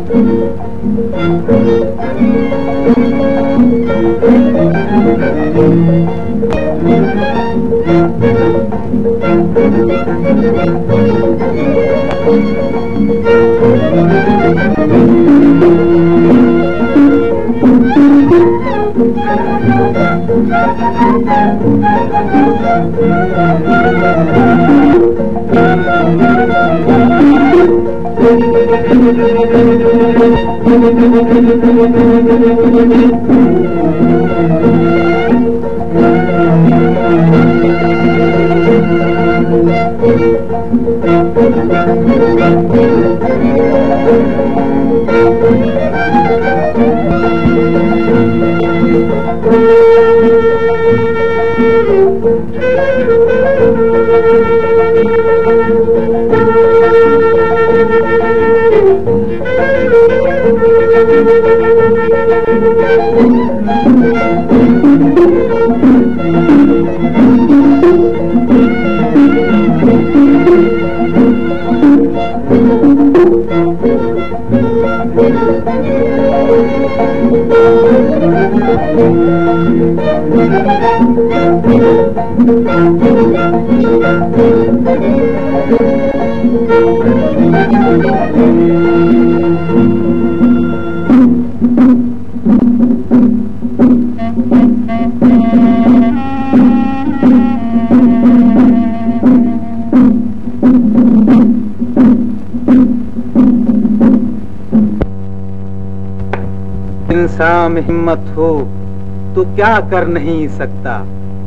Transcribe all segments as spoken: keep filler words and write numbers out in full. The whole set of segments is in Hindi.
इंसान में हिम्मत हो तो क्या कर नहीं सकता।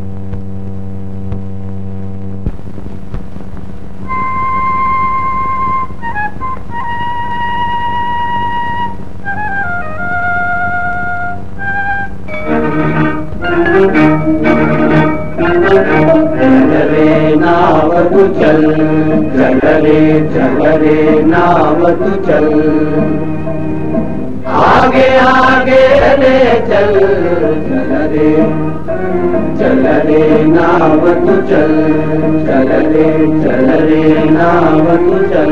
चल रे नाव तू चल, चल रे चल रे नाव तू चल, आगे आगे ले चल, चल रे चल रे नाव तू चल, चल रे चल रे नाव तू चल।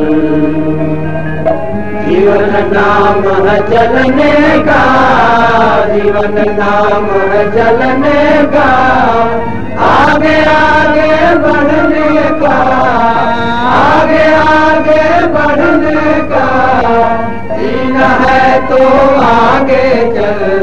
जीवन नाम है चलने का, जीवन नाम है चलने का, आगे आगे बढ़ने का, आगे आगे बढ़ने का। जीना है तो आगे चल,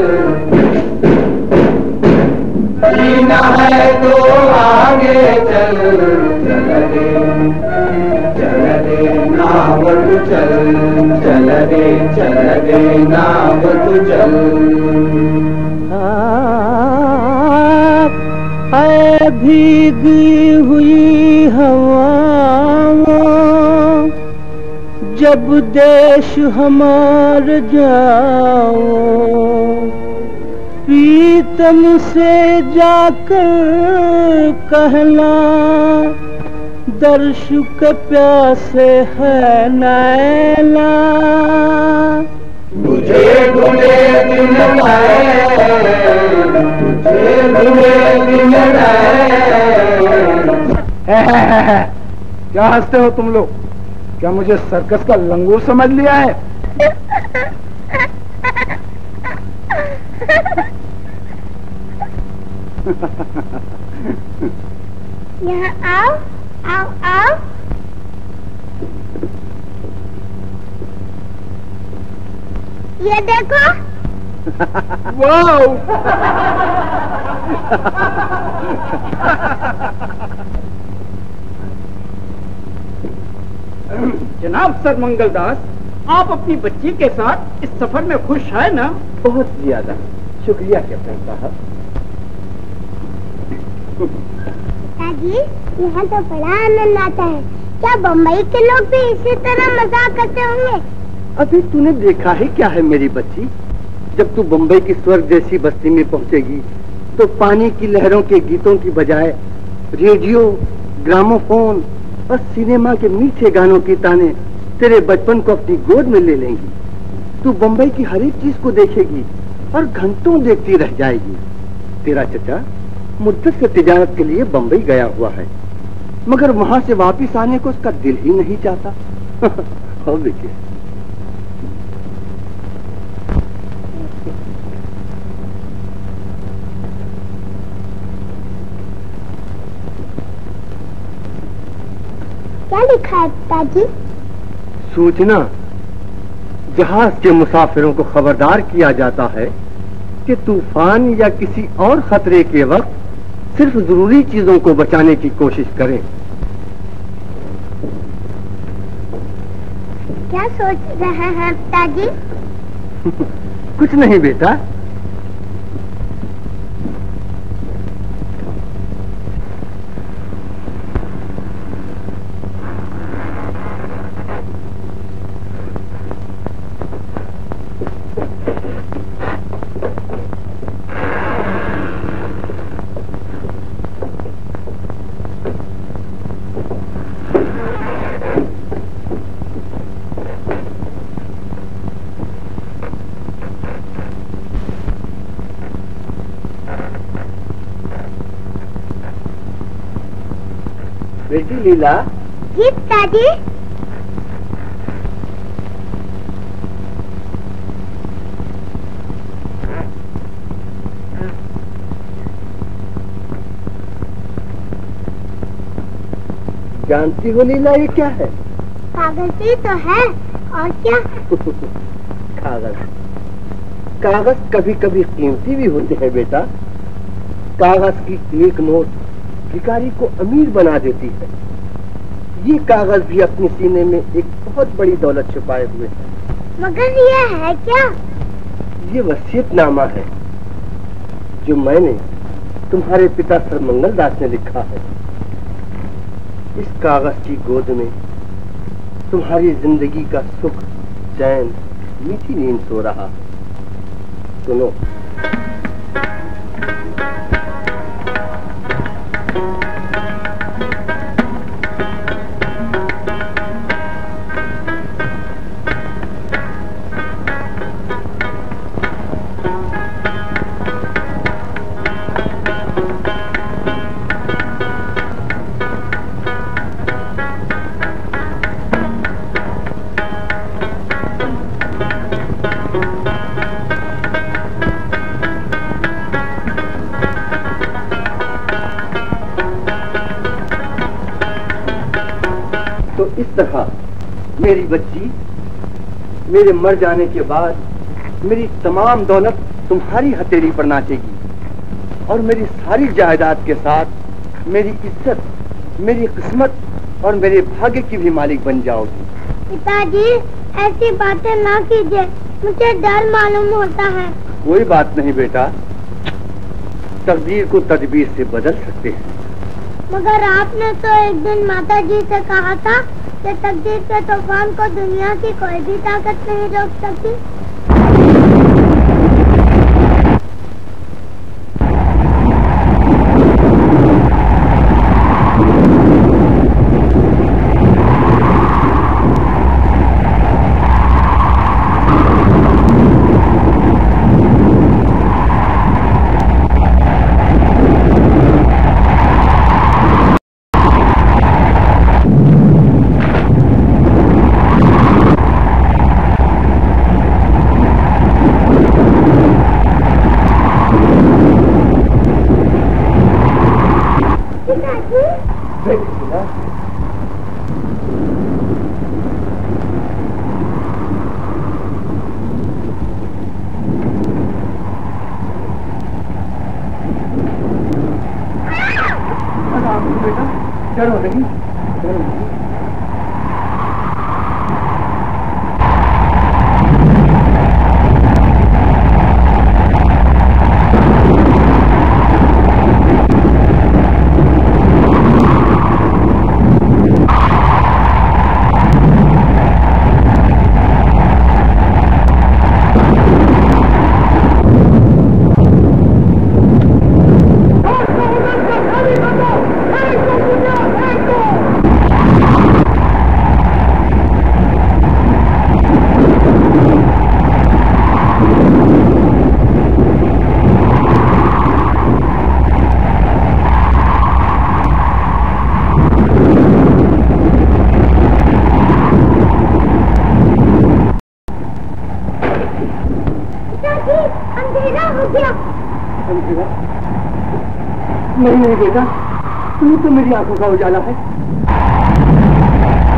जीना है तो आगे चल, चल रे चल रे नाव तू चल, चल रे चल रे नाव तू चल। ऐ भीगी हुई हवाओं, जब देश हमार जाओ, प्रीतम से जाकर कहना, दर्श के प्यासे है नैना। तुझे ढूंढे दिन तुझे ढूंढे दिन क्या हंसते हो तुम लोग? क्या मुझे सर्कस का लंगूर समझ लिया है? यहाँ आओ आओ आओ। ये देखो। वाओ। जनाब सर मंगलदास, आप अपनी बच्ची के साथ इस सफर में खुश है ना? बहुत ज्यादा। शुक्रिया कैप्टन साहब। दादी, यहाँ तो बड़ा आनंद आता है। क्या बम्बई के लोग भी इसी तरह मजाक करते होंगे? अभी तूने देखा ही क्या है मेरी बच्ची। जब तू बम्बई की स्वर्ग जैसी बस्ती में पहुंचेगी तो पानी की लहरों के गीतों की बजाय रेडियो, ग्रामोफोन और सिनेमा के मीठे गानों की ताने तेरे बचपन को अपनी गोद में ले लेंगी। तू बम्बई की हर एक चीज को देखेगी और घंटों देखती रह जाएगी। तेरा चचा मुद्दत से तिजारत के लिए बम्बई गया हुआ है, मगर वहां से वापिस आने को उसका दिल ही नहीं चाहता। हो बेटे, लिखा है पिताजी? सूचना। जहाज के मुसाफिरों को खबरदार किया जाता है कि तूफान या किसी और खतरे के वक्त सिर्फ जरूरी चीजों को बचाने की कोशिश करें। क्या सोच रहे हैं पिताजी? कुछ नहीं बेटा। बेटी लीला। जी पिताजी। जानती हो लीला ये क्या है? कागज ही तो है, और क्या? कागज। कागज कभी कभी कीमती भी होते हैं बेटा। कागज की एक नोट भिखारी को अमीर बना देती है। ये कागज भी अपने सीने में एक बहुत बड़ी दौलत छुपाए हुए है। मगर ये है क्या? ये वसीयतनामा है जो मैंने तुम्हारे पिता सर मंगलदास ने लिखा है। इस कागज की गोद में तुम्हारी जिंदगी का सुख, चैन, मीठी नींद सो रहा। सुनो। इस तरह मेरी बच्ची, मेरे मर जाने के बाद मेरी तमाम दौलत तुम्हारी हथेली पर नाचेगी और मेरी सारी जायदाद के साथ मेरी इज्जत, मेरी किस्मत और मेरे भाग्य की भी मालिक बन जाओगी। पिताजी ऐसी बातें ना कीजिए, मुझे डर मालूम होता है। कोई बात नहीं बेटा, तकदीर को तदबीर से बदल सकते हैं। मगर आपने तो एक दिन माता जी से कहा था कि तकदीर के तूफान को दुनिया की कोई भी ताकत नहीं रोक सकती। डरो नहीं, डरो नहीं। नहीं नहीं बेटा, तू तो मेरी आंखों का उजाला है।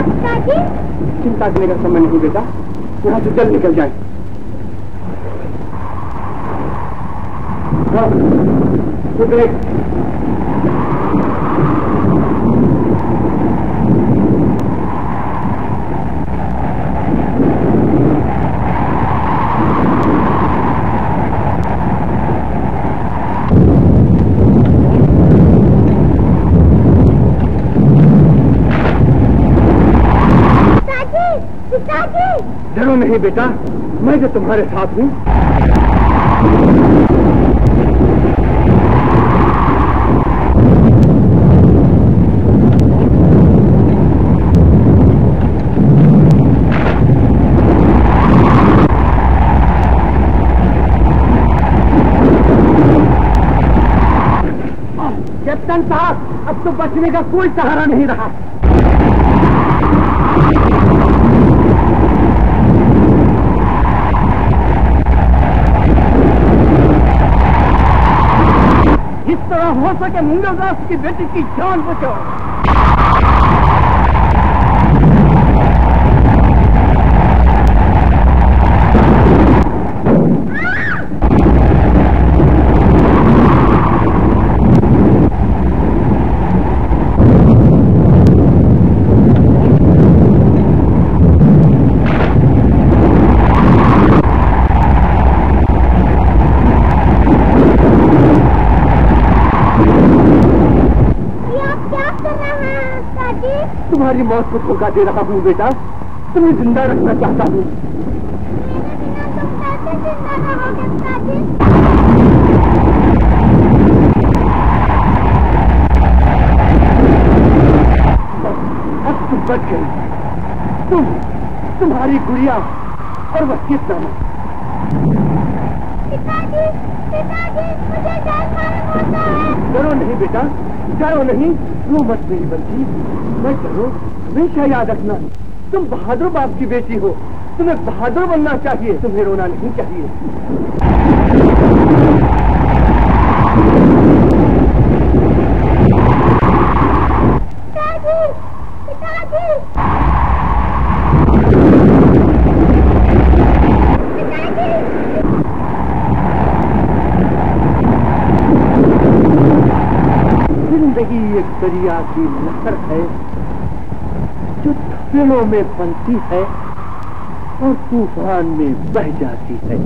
पिताजी? चिंता करने का समय नहीं बेटा, यहाँ से जल्द निकल जाए। हाँ, डरो नहीं बेटा, मैं जो तुम्हारे साथ हूँ। कैप्टन साहब, अब तो बचने का कोई सहारा नहीं रहा। इस तरह हो सके मंगलदास की बेटी की जान बचाओ। तुम्हारी मौत को धोखा दे रहा हूँ बेटा, तुम्हें जिंदा रखना चाहता हूँ। अब तुम बच गई, तुम, तुम्हारी गुड़िया और वसीयतनामा। पिताजी, पिताजी, मुझे डर मालूम होता है। डरो नहीं बेटा, डरो नहीं, रो मत मेरी बच्ची, मैं डरो। हमेशा याद रखना, तुम बहादुर बाप की बेटी हो, तुम्हें बहादुर बनना चाहिए, तुम्हें रोना नहीं चाहिए। पिताजी, पिताजी, पिताजी। जिंदगी एक दरिया की लहर है जो तूफानों में बनती है और तूफान में बह जाती है।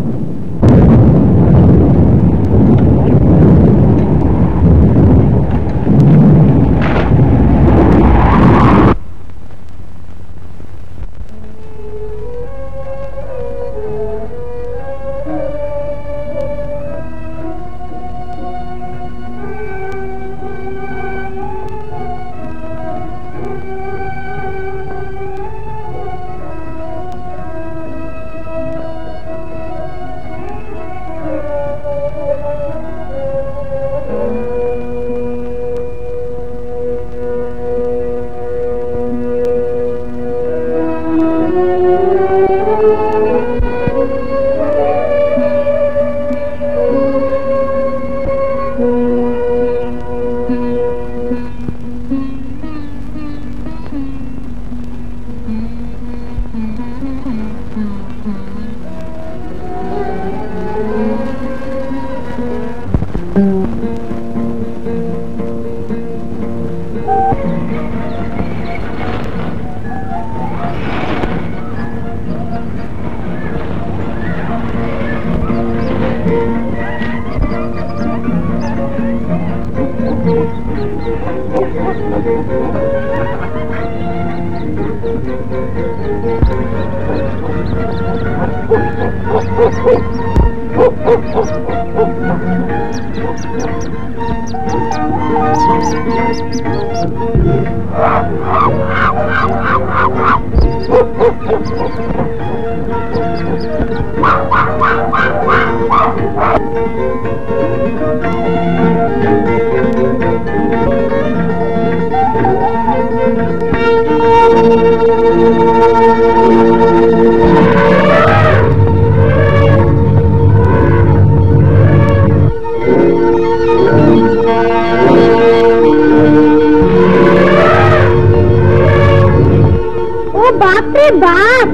बाप रे बाप।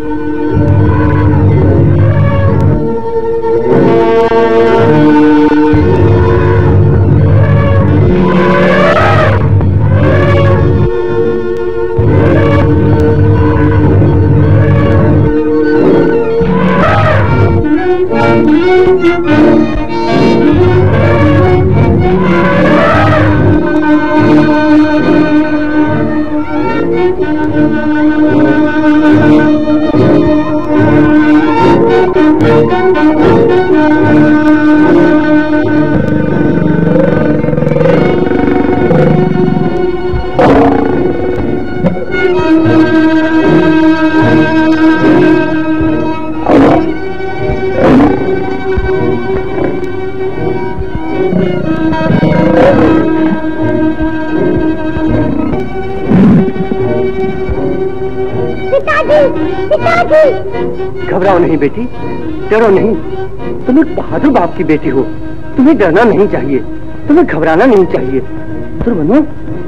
घबराओ नहीं बेटी, डरो नहीं। तुम एक बहादुर बाप की बेटी हो, तुम्हें डरना नहीं चाहिए, तुम्हें घबराना नहीं चाहिए। तो बनो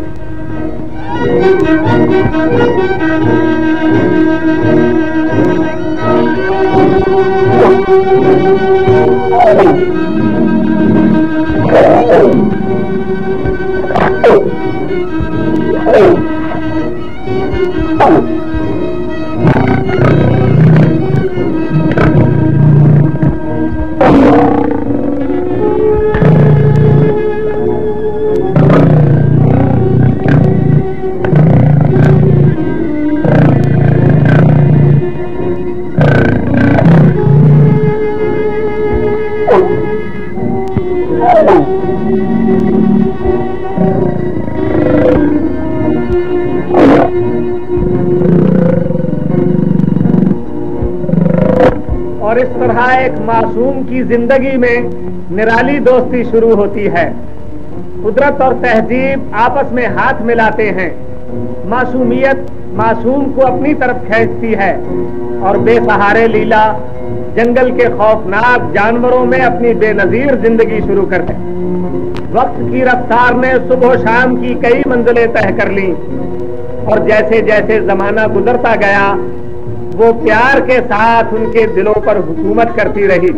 और इस तरह एक मासूम की जिंदगी में निराली दोस्ती शुरू होती है। कुदरत और तहजीब आपस में हाथ मिलाते हैं। मासूमियत मासूम को अपनी तरफ खींचती है और बेसहारे लीला जंगल के खौफनाक जानवरों में अपनी बेनजीर जिंदगी शुरू करते हैं। वक्त की रफ्तार ने सुबह शाम की कई मंजिलें तय कर ली और जैसे जैसे जमाना गुजरता गया वो प्यार के साथ उनके दिलों पर हुकूमत करती रही।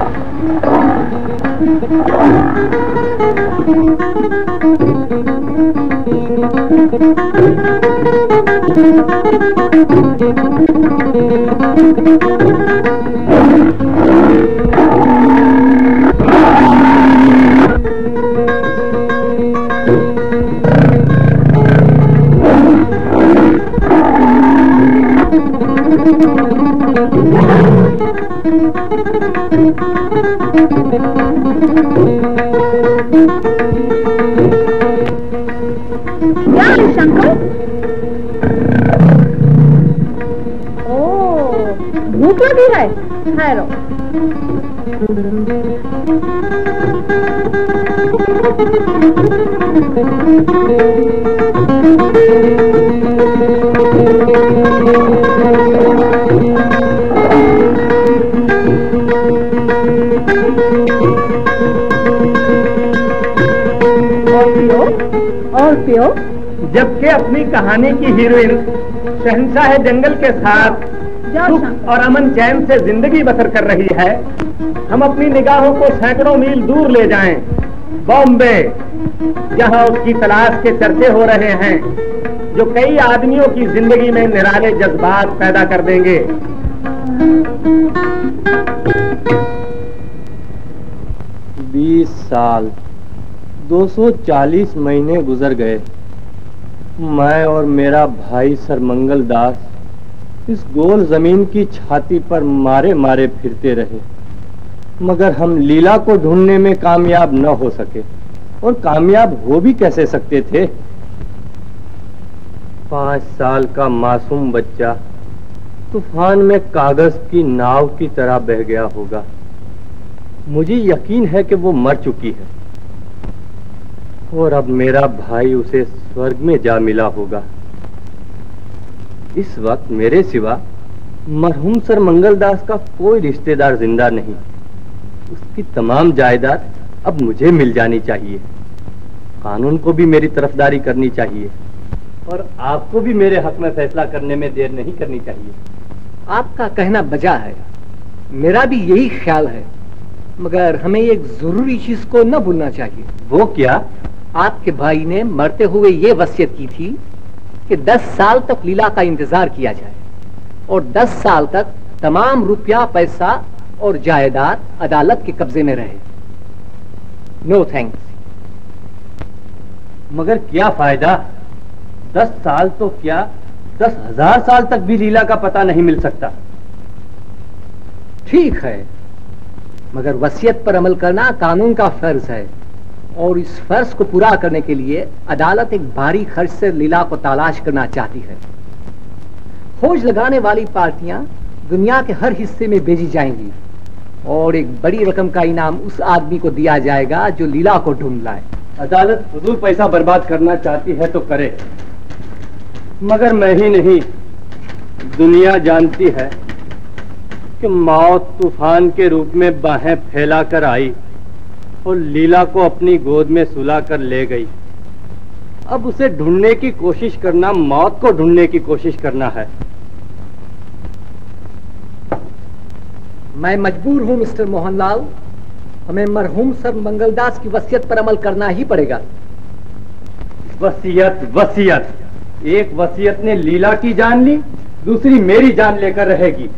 क्या है शंकर? ओ, भूख लगी है? ठहरो। और पियो। जबकि अपनी कहानी की हीरोइन शहंशाह जंगल के साथ सुख और अमन चैन से जिंदगी बसर कर रही है, हम अपनी निगाहों को सैकड़ों मील दूर ले जाएं, बॉम्बे, जहां उसकी तलाश के चर्चे हो रहे हैं जो कई आदमियों की जिंदगी में निराले जज्बात पैदा कर देंगे। बीस साल दो सौ चालीस महीने गुजर गए। मैं और मेरा भाई सरमंगल दास इस गोल जमीन की छाती पर मारे मारे फिरते रहे, मगर हम लीला को ढूंढने में कामयाब न हो सके। और कामयाब हो भी कैसे सकते थे? पांच साल का मासूम बच्चा तूफान में कागज की नाव की तरह बह गया होगा। मुझे यकीन है कि वो मर चुकी है और अब मेरा भाई उसे स्वर्ग में जा मिला होगा। इस वक्त मेरे सिवा मरहूम सर मंगलदास का कोई रिश्तेदार जिंदा नहीं। उसकी तमाम जायदाद अब मुझे मिल जानी चाहिए। कानून को भी मेरी तरफदारी करनी चाहिए। और आपको भी मेरे हक में फैसला करने में देर नहीं करनी चाहिए। आपका कहना बजा है, मेरा भी यही ख्याल है, मगर हमें एक जरूरी चीज को न भूलना चाहिए। वो क्या? आपके भाई ने मरते हुए ये वसीयत की थी कि दस साल तक लीला का इंतजार किया जाए और दस साल तक तमाम रुपया पैसा और जायदाद अदालत के कब्जे में रहे। No thanks. मगर क्या फायदा? दस साल तो क्या, दस हजार साल तक भी लीला का पता नहीं मिल सकता। ठीक है, मगर वसीयत पर अमल करना कानून का फर्ज है और इस फर्ज को पूरा करने के लिए अदालत एक भारी खर्च से लीला को तलाश करना चाहती है। खोज लगाने वाली पार्टियां दुनिया के हर हिस्से में भेजी जाएंगी और एक बड़ी रकम का इनाम उस आदमी को दिया जाएगा जो लीला को ढूंढ लाए। अदालत फजूल पैसा बर्बाद करना चाहती है तो करे, मगर मैं ही नहीं, दुनिया जानती है कि मौत तूफान के रूप में बाहें फैलाकर आई और लीला को अपनी गोद में सुला कर ले गई। अब उसे ढूंढने की कोशिश करना मौत को ढूंढने की कोशिश करना है। मैं मजबूर हूं मिस्टर मोहनलाल, हमें मरहूम सर मंगलदास की वसीयत पर अमल करना ही पड़ेगा। वसीयत वसीयत, एक वसीयत ने लीला की जान ली, दूसरी मेरी जान लेकर रहेगी।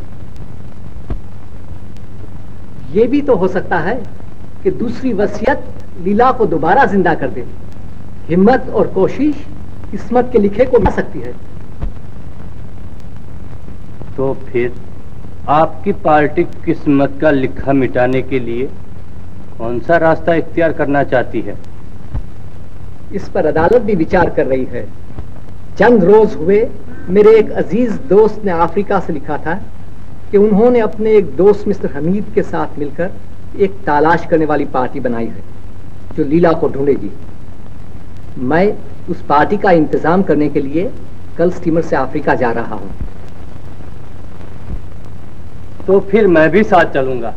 ये भी तो हो सकता है कि दूसरी वसीयत लीला को दोबारा जिंदा कर दे। हिम्मत और कोशिश किस्मत के लिखे को मिल सकती है। तो फिर आपकी पार्टी किस्मत का लिखा मिटाने के लिए कौन सा रास्ता इख्तियार करना चाहती है? इस पर अदालत भी विचार कर रही है। चंद रोज हुए मेरे एक अजीज दोस्त ने अफ्रीका से लिखा था कि उन्होंने अपने एक दोस्त मिस्टर हमीद के साथ मिलकर एक तलाश करने वाली पार्टी बनाई है जो लीला को ढूंढेगी। मैं उस पार्टी का इंतजाम करने के लिए कल स्टीमर से अफ्रीका जा रहा हूं। तो फिर मैं भी साथ चलूंगा।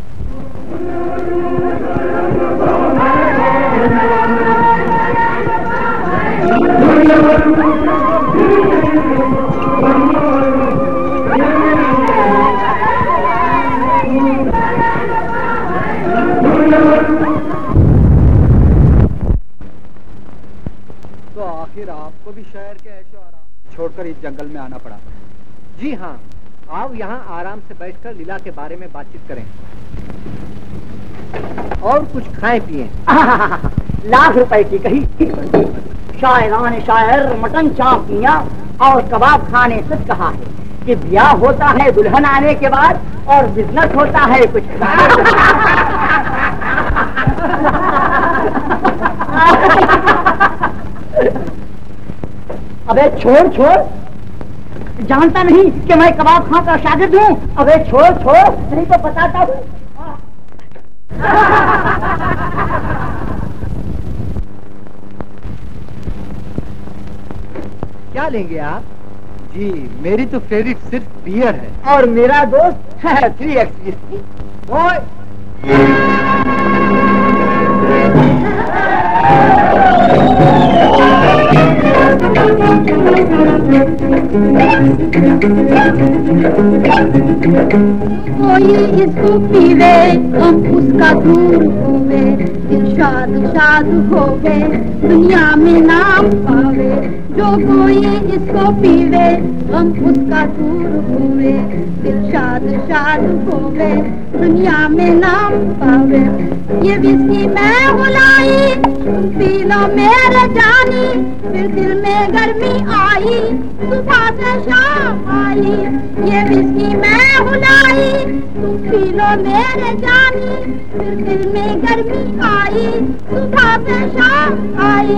तो आखिर आपको भी शहर के ऐशो आराम छोड़कर इस जंगल में आना पड़ा? जी हाँ, आओ यहाँ आराम से बैठकर लीला के बारे में बातचीत करें और कुछ खाएं पिएं। लाख रुपए की कही शायरान शायर मटन चाप मियाँ और कबाब खाने सच कहा है कि ब्याह होता है दुल्हन आने के बाद और बिजनेस होता है कुछ। अबे छोड़ छोड़, जानता नहीं कि मैं कबाब खां का शागिर्द हूँ? अबे छोड़ छोड़, नहीं तो बताता हूँ। क्या लेंगे आप? जी मेरी तो फेवरेट सिर्फ बियर है। और मेरा दोस्त है थ्री एक्स विस्की। कोई इसको पीवे हम उसका दूर होवे, इरशाद शाद होवे दुनिया में नाम पावे। जो कोई इसको पीवे हम उसका दूर होवे, इरशाद शाद होवे दुनिया में नाम पावे। ये विस्की मैं हुलाई तुम पी लो मेरे जानी, फिर दिल में गर्मी आई सुबह से शाम आई। ये विस्की मैं हुलाई तुम पी लो मेरे जानी, फिर दिल में गर्मी आई सुबह से शाम आई।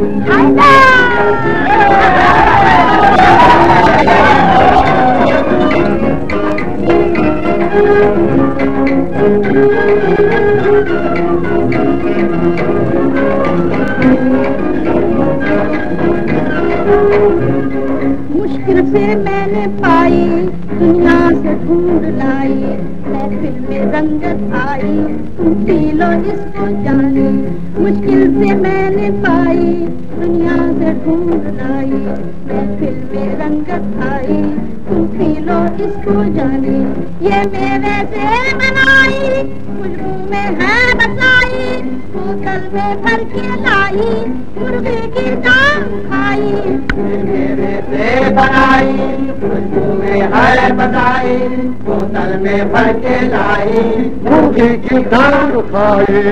मुश्किल से मैंने पाई दुनिया से ढूंढ लाई, महफिल में रंगत आई तुम पी लो इसको जानी। मुश्किल से मैंने पाई दुनिया से ढूंढ लाई, महफिल में रंगत आई, तुम पी लो इसको जाने, ये मेरे से बनाई, खुशबू में है बसाई, बोतल में भर के लाई, मुर्गे की दाम खाई, ये मेरे से बनाई, खुशबू में है बसाई, बोतल में भर के लाई, मुर्गे की दाम खाई।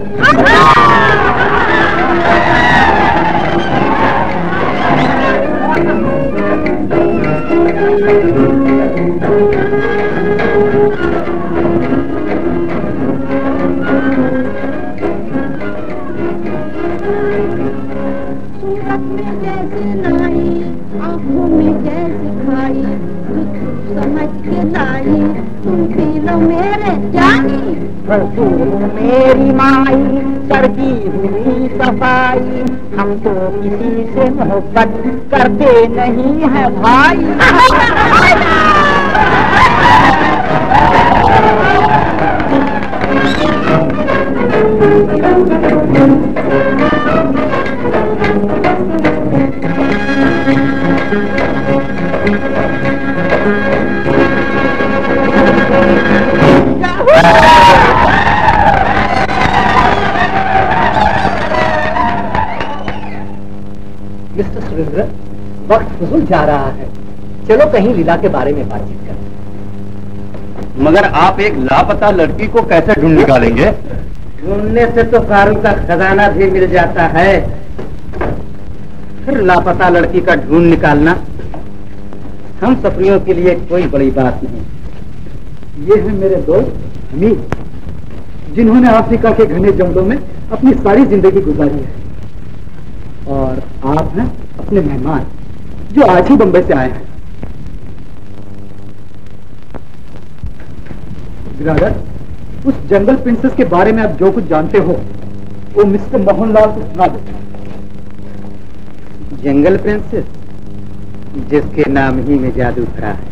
सूरत में जैसे नाई, आंखों में जैसे खाई, तुझको समझ के लाई, तुम पी लो मेरे जानी, मेरी माई सर्दी हुई सफाई, हम तो किसी से मोहब्बत करते नहीं है भाई। मिस्टर सुरेंद्र, वक्त फुजुल जा रहा है, चलो कहीं लीला के बारे में बातचीत करें। मगर आप एक लापता लड़की को कैसे ढूंढ निकालेंगे? ढूंढने से तो कारू का खजाना भी मिल जाता है, फिर लापता लड़की का ढूंढ निकालना हम सफरियों के लिए कोई बड़ी बात नहीं। ये है मेरे दोस्त हमीद, जिन्होंने अफ्रीका के घने जंगलों में अपनी सारी जिंदगी गुजारी है, और आप हैं अपने मेहमान जो आज ही बंबई से आए हैं। ब्रदर, उस जंगल प्रिंसेस के बारे में आप जो कुछ जानते हो वो मिस्टर मोहनलाल को सुना दो। जंगल प्रिंसेस, जिसके नाम ही में जादू भरा है,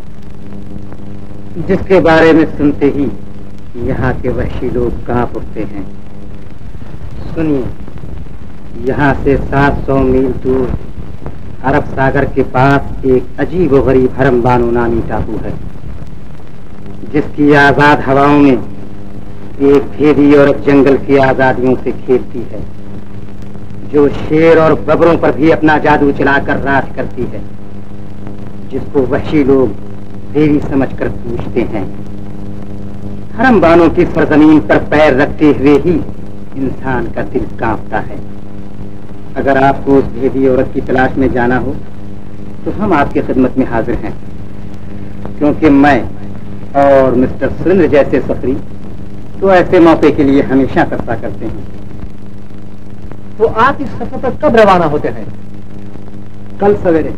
जिसके बारे में सुनते ही यहाँ के वहशी लोग कांप उठते हैं। सुनिए, यहाँ से सात सौ मील दूर अरब सागर के पास एक अजीब व गरीब हरम बानो नामी टापू है, जिसकी आजाद हवाओं में एक भेदी औरत जंगल की आजादियों से खेलती है, जो शेर और बबरों पर भी अपना जादू चलाकर राज करती है, जिसको वहशी लोग देवी समझकर पूजते हैं। हरम बानो की सरजमीन पर पैर रखते हुए ही इंसान का दिल कांपता है। अगर आपको उस भेदी औरत की तलाश में जाना हो तो हम आपकी खिदमत में हाजिर हैं, क्योंकि मैं और मिस्टर सुरेंद्र जैसे सफरी तो ऐसे मौके के लिए हमेशा करता करते हैं। तो आप इस सफर पर कब रवाना होते हैं? कल सवेरे।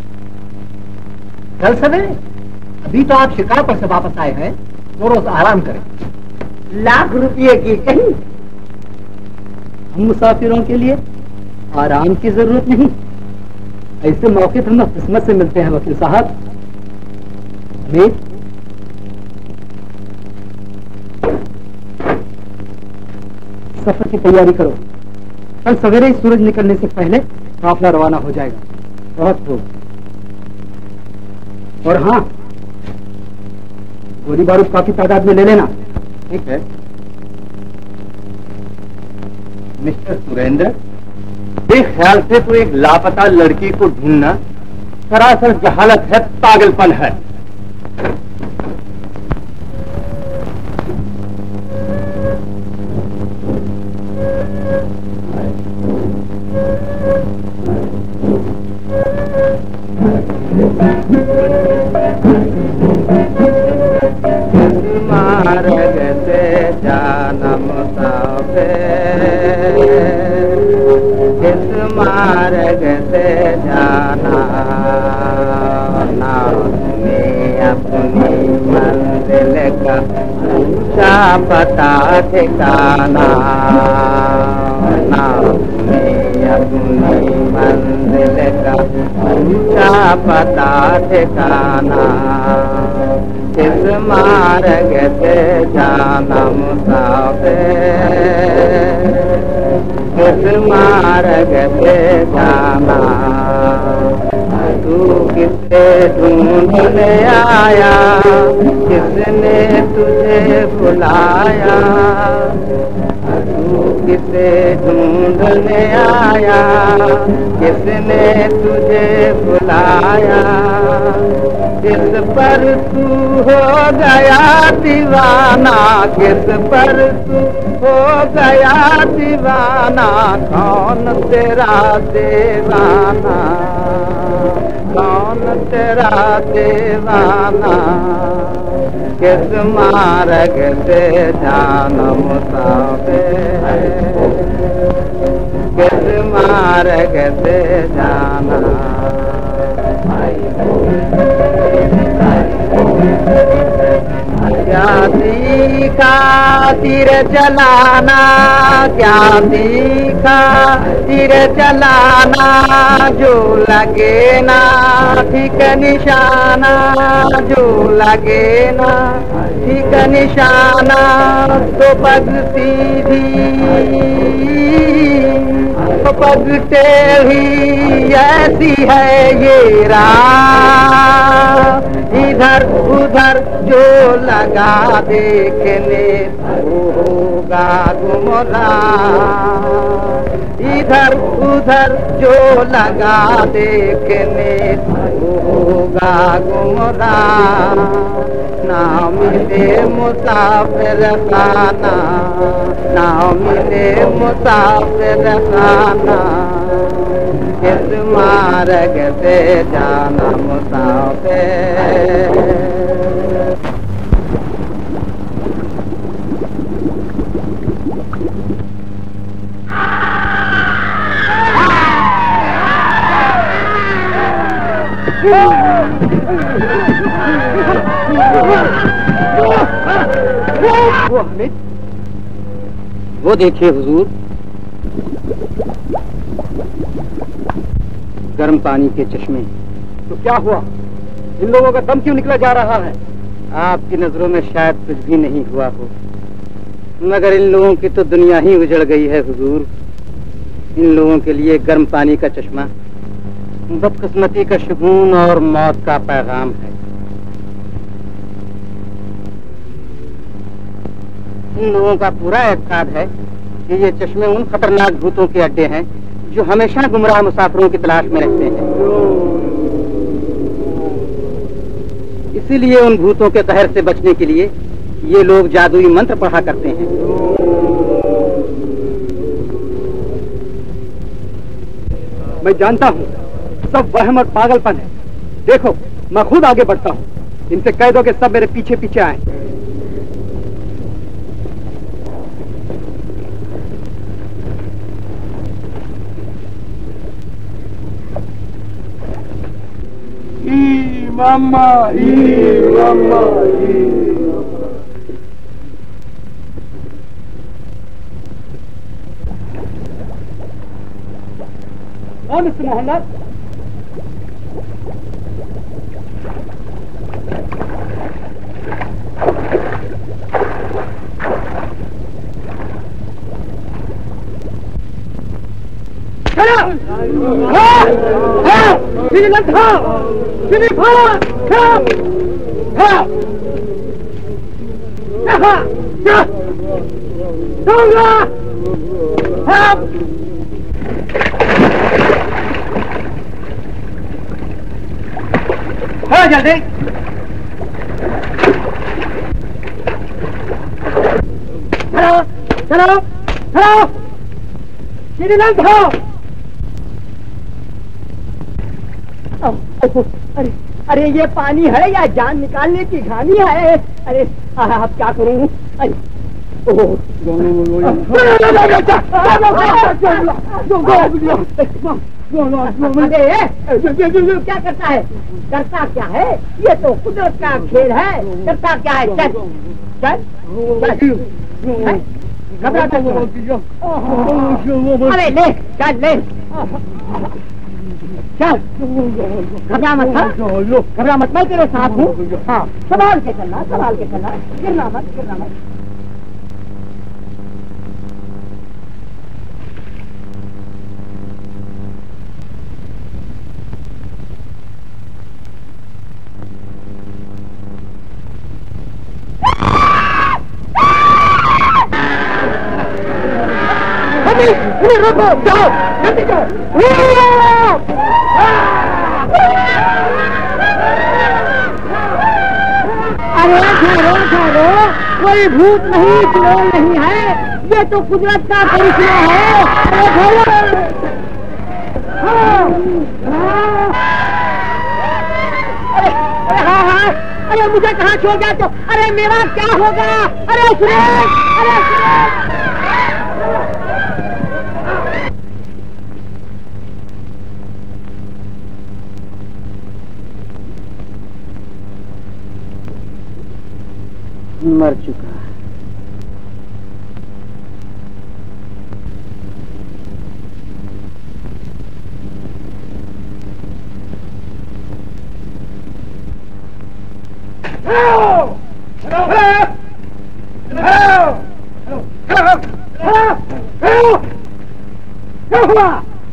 कल सवेरे? अभी तो आप शिकार पर से वापस आए हैं, दो रोज आराम करें। लाख रुपये की कहीं? हम मुसाफिरों के लिए आराम की जरूरत नहीं, ऐसे मौके तो हम किस्मत से मिलते हैं वकील साहब। हमीद, सफर की तैयारी करो, कल सवेरे ही सूरज निकलने से पहले काफिला रवाना हो जाएगा। बहुत खूब। और हाँ, गोली बारूद काफी तादाद में ले लेना। ठीक है मिस्टर सुरेंद्र, एक ख्याल से तो एक लापता लड़की को ढूंढना सरासर जहालत है, पागलपन है। मार्ग से जाना मुसाफिर, किस मार्ग से जाना, ना तुम्हें अपनी मंजिल का ऊंचा पता ठिकाना, ना तुम्हें अपनी मंजिल का ऊंचा पता ठिकाना, किस मार्ग से जाना मुसाफिर, किस मार्ग से जाना, तू किसे ढूंढने आया, किसने तुझे बुलाया, तू किसे ढूंढने आया, किसने तुझे बुलाया, किस पर तू हो गया दीवाना, किस पर तू हो गया दीवाना, कौन तेरा दीवाना, कौन तेरा दीवाना, किस मार्ग से जाना मुसाफिर, किस मार्ग से जाना। क्या सीखा तीर चलाना, क्या सीखा तीर चलाना, जो लगे ना ठीक निशाना, जो लगे ना ठीक निशाना, तो पग सीधी तो पग टेढ़ी ऐसी है ये राह, इधर उधर जो लगा देखने वो होगा गुमराह, इधर उधर जो लगा देखने वो होगा गुमराह, ना मिले मुसाफिर खाना, ना मिले मुसाफिर खाना, किस मार्ग से जाना मुसाफिर। वो हमें वो देखिए हुजूर, गर्म पानी के चश्मे। तो क्या हुआ? इन लोगों का दम क्यों निकला जा रहा है? आपकी नजरों में शायद कुछ भी नहीं हुआ हो, मगर इन लोगों की तो दुनिया ही उजड़ गई है हुजूर। इन लोगों के लिए गर्म पानी का चश्मा बदकिस्मती का शगुन और मौत का पैगाम है। इन लोगों का पूरा एतकाद है कि ये चश्मे उन खतरनाक भूतों के अड्डे हैं जो हमेशा गुमराह मुसाफिरों की तलाश में रहते हैं। इसीलिए उन भूतों के कहर से बचने के लिए ये लोग जादुई मंत्र पढ़ा करते हैं। मैं जानता हूँ सब वहम और पागलपन है। देखो मैं खुद आगे बढ़ता हूँ, इनसे कह दो कि सब मेरे पीछे पीछे आए। ई मामा ई मामा ई कौन मिस्टर मोहम्मद? जल्दी चलो चलो चलो श्रीलंक हो। अरे अरे ये पानी है या जान निकालने की घानी है? अरे आप क्या करूं? अरे क्या करता है? करता क्या है? ये तो कुदरत का खेल है। करता क्या है? चल चल घबराता अरे ले चल ले चल घबरा मत, घबरा मत, मैं तेरे साथ हूँ। हाँ संभाल के चलना, संभाल के चलना, गिरना मत, गिरना मत। रोको, जाओ, जल्दी जाओ। अरे ठहरो ठहरो, कोई भूत नहीं, चुड़ैल नहीं है, ये तो कुदरत का करिश्मा है। अरे ठहरो। हाँ, हाँ। अरे अरे हाँ हाँ, अरे मुझे कहाँ छोड़ जाते हो? अरे मेरा क्या होगा? अरे सुरेश, अरे सुरेश। मर चुका है। क्या हुआ?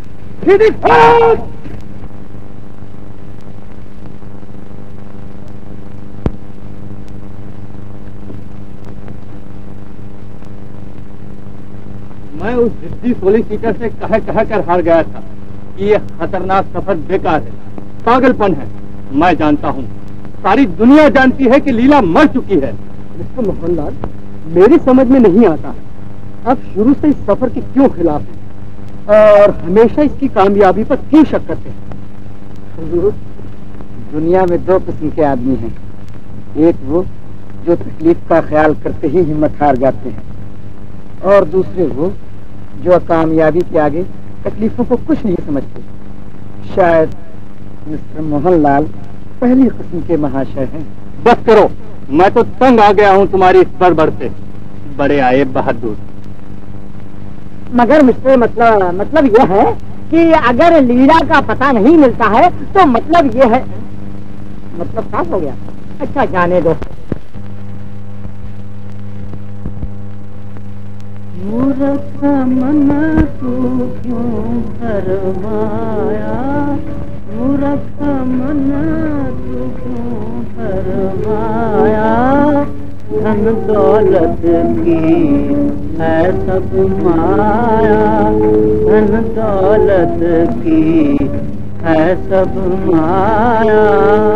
मैं उस जिद्दी सोलिसिटर से कह कह कर हार गया था कि ये खतरनाक सफर बेकार है, पागलपन है। मैं जानता हूँ, सारी दुनिया जानती है कि लीला मर चुकी है। मिस्टर मोहनलाल, मेरी समझ में नहीं आता आप शुरू से इस सफर के क्यों खिलाफ हैं और हमेशा इसकी कामयाबी पर क्यों शक करते हैं? हुजूर, दुनिया में दो किस्म के आदमी हैं, एक वो जो तकलीफ का ख्याल करते ही हिम्मत हार जाते हैं, और दूसरे वो जो कामयाबी के आगे तकलीफों को कुछ नहीं समझते। शायद मिस्टर मोहनलाल पहली किस्म के महाशय हैं। बस करो, मैं तो तंग आ गया हूँ तुम्हारी इस बड़बड़ से। बड़े आए बहादुर। मगर मिस्टर मतलब मतलब यह है कि अगर लीला का पता नहीं मिलता है तो मतलब ये है, मतलब साफ हो गया। अच्छा जाने दो। मूर्ख मन तू क्यों फरमाया, मूर्ख मन तू क्यों फरमाया, धन दौलत की है सब माया, धन दौलत की है सब माया।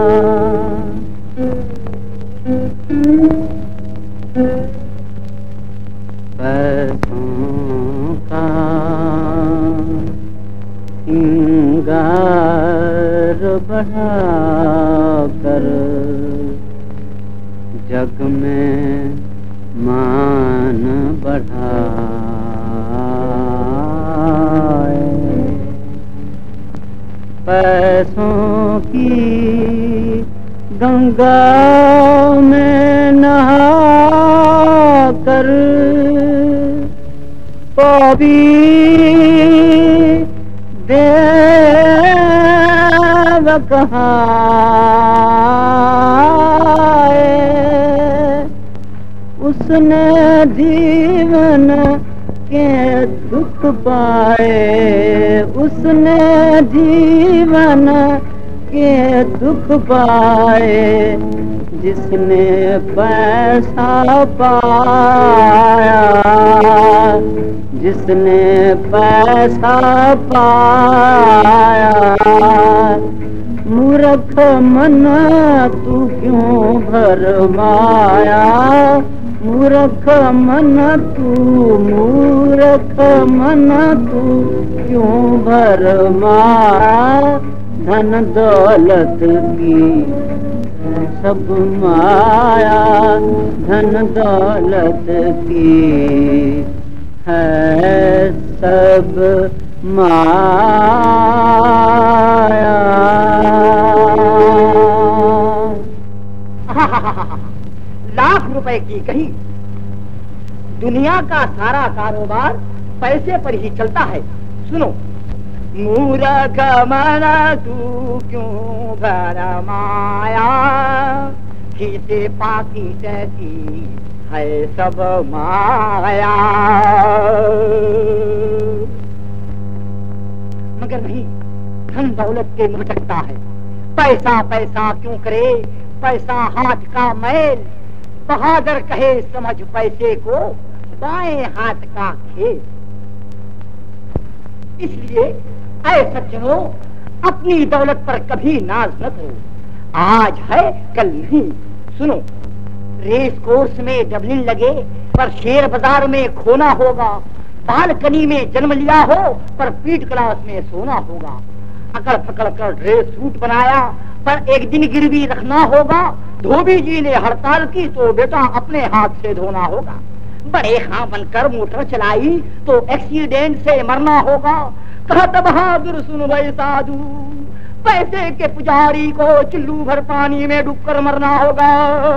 पैसों का सिंगार बढ़ा कर जग में मान बढ़ाए, पैसों की गंगा में नहा कर पावी देव कहाँ, उसने जीवन के दुख पाए, उसने जीवन के दुख पाए, जिसने पैसा पाया, जिसने पैसा पाया। मूर्ख मन तू क्यों भरमाया, मूर्ख मन तू, मूर्ख मन तू क्यों भरमाया, धन दौलत की सब माया, धन दौलत की है सब माया। लाख रुपए की कही, दुनिया का सारा कारोबार पैसे पर ही चलता है। सुनो, मूर्ख मन तू क्यों भरमाया, खीसे पाकी की है सब माया। मगर नहीं, धन दौलत के भटकता है। पैसा पैसा क्यों करे, पैसा हाथ का मैल, बहादुर कहे समझ पैसे को बाएं हाथ का खेल। इसलिए ऐ सज्जनों, अपनी दौलत पर कभी नाज न करो। आज है कल नहीं। सुनो, रेस कोर्स में डबलिन लगे पर शेयर बाजार में खोना होगा। बालकनी में जन्म लिया हो पर पीट क्लास में सोना होगा। अकड़ पकड़ कर ड्रेस सूट बनाया पर एक दिन गिरवी रखना होगा। धोबी जी ने हड़ताल की तो बेटा अपने हाथ से धोना होगा। बड़े खां बनकर मोटर चलाई तो एक्सीडेंट से मरना होगा। कहत बहादुर सुन भाई साधु, पैसे के पुजारी को चुल्लू भर पानी में डूबकर मरना होगा।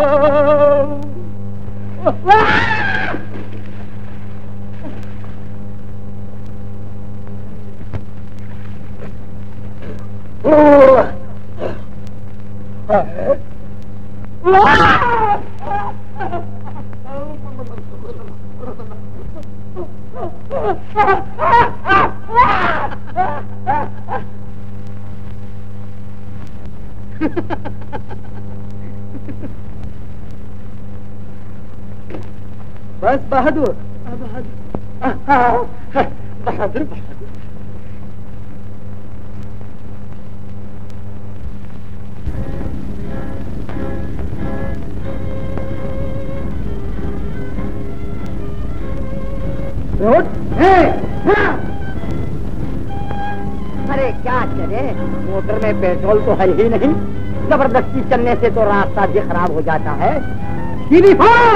बस बहादुर बहादुर बहादुर अरे क्या चले, मोटर में पेट्रोल तो है ही नहीं। जबरदस्ती चलने से तो रास्ता भी खराब हो जाता है। सीधी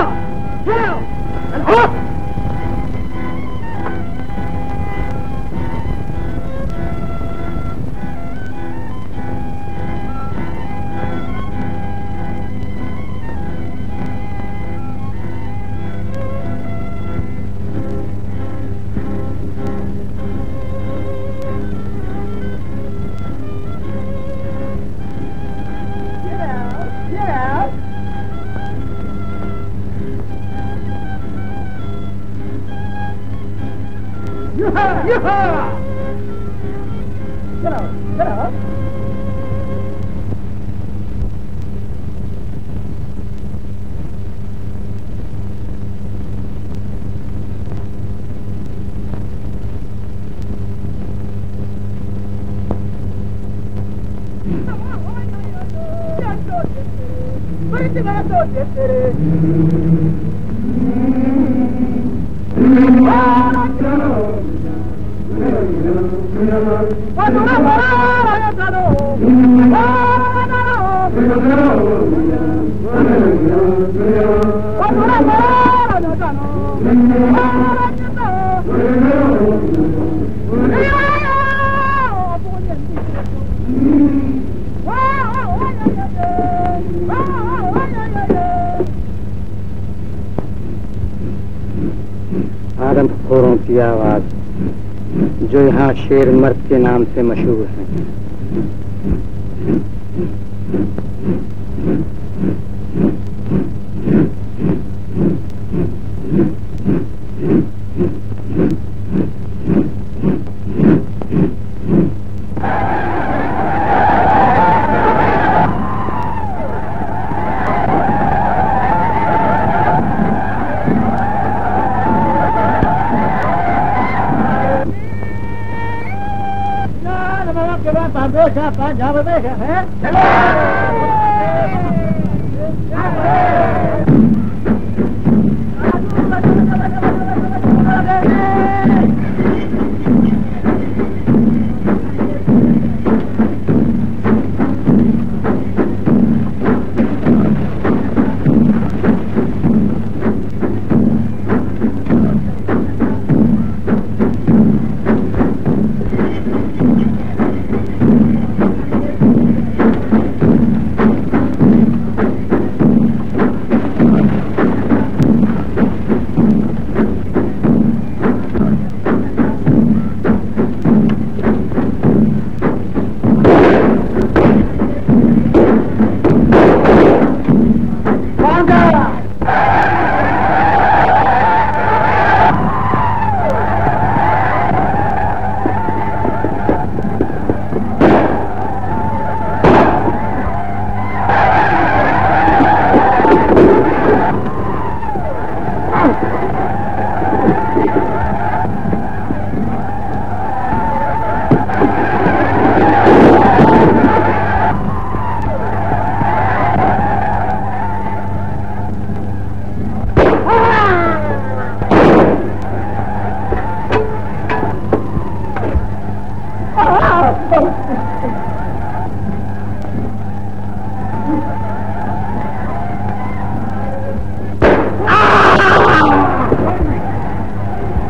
आदमखोरों की आवाज जो यहाँ शेर मर्द के नाम से मशहूर है।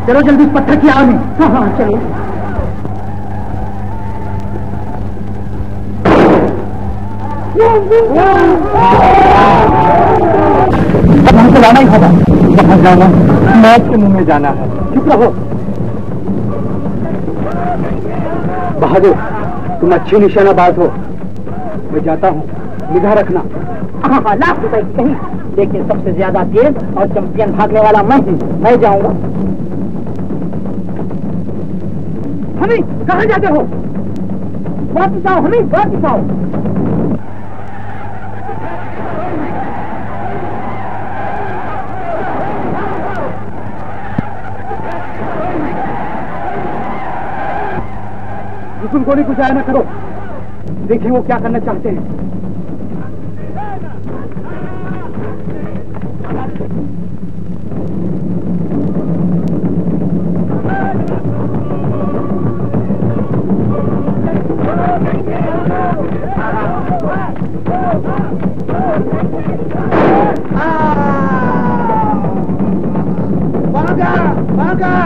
चलो जल्दी पत्थर की आग में। हाँ हाँ चलो। अब हमको जाना ही होगा। कहाँ जाना? मौत के मुंह में जाना है। चुप रहो। बहादुर, तुम अच्छी निशानाबाज हो। मैं जाता हूँ, निगाह रखना। हाँ हाँ लाख रुपए की कहीं, लेकिन सबसे ज्यादा तेज और चैंपियन भागने वाला मैं हूँ। मैं जाऊंगा। हमी, कहाँ जाते हो? वापिस आओ हमी, वापिस आओ। उनको नहीं कुछ आया ना करो। देखिए वो क्या करना चाहते हैं। भागा भागा।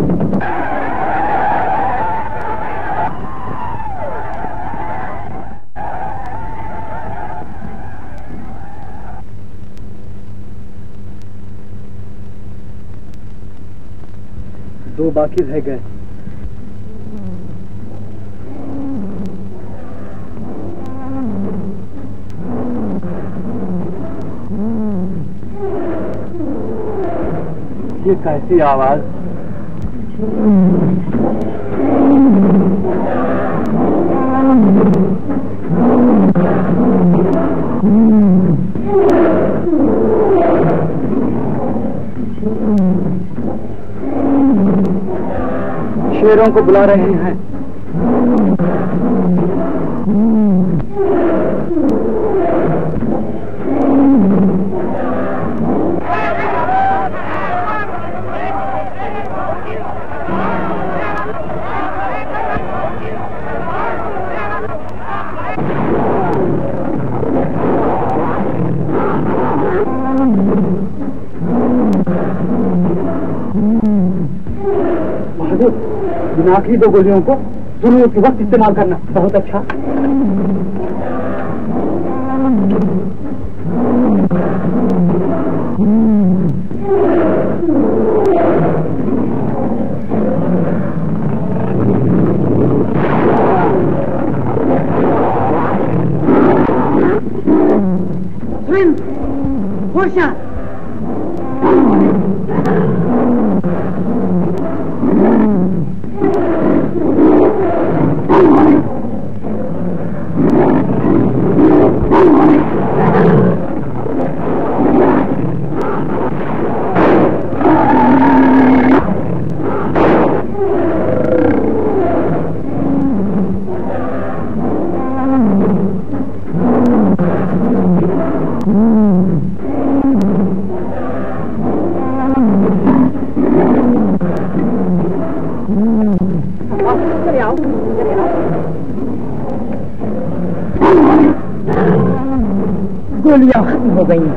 दो बाकी रह गए। ये कैसी आवाज? शेरों को बुला रहे हैं। इन आखिरी दो गोलियों को जरूरत के वक्त इस्तेमाल करना। बहुत अच्छा। होशियार। गोलियां खत्म हो गई।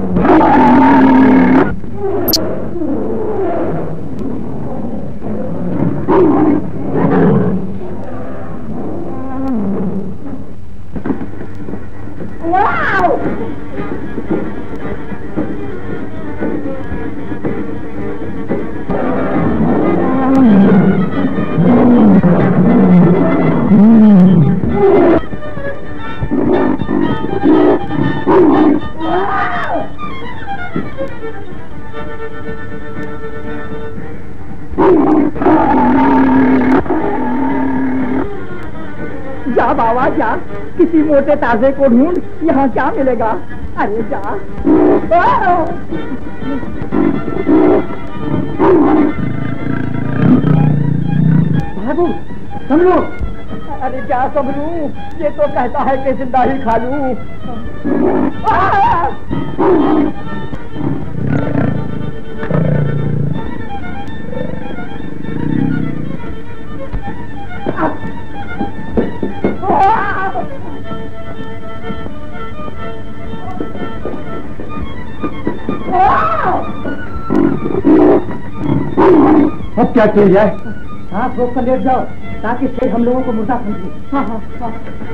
जा बाबा जा, किसी मोटे ताजे को ढूंढ, यहाँ क्या मिलेगा। अरे जा। बाबू समझो। अरे क्या समझू, ये तो कहता है कि जिंदा ही खा लूं। अब क्या किया जाए? सांस रोक कर लेट जाओ ताकि शेर हम लोगों को मुर्दा समझे। हाँ हाँ हाँ।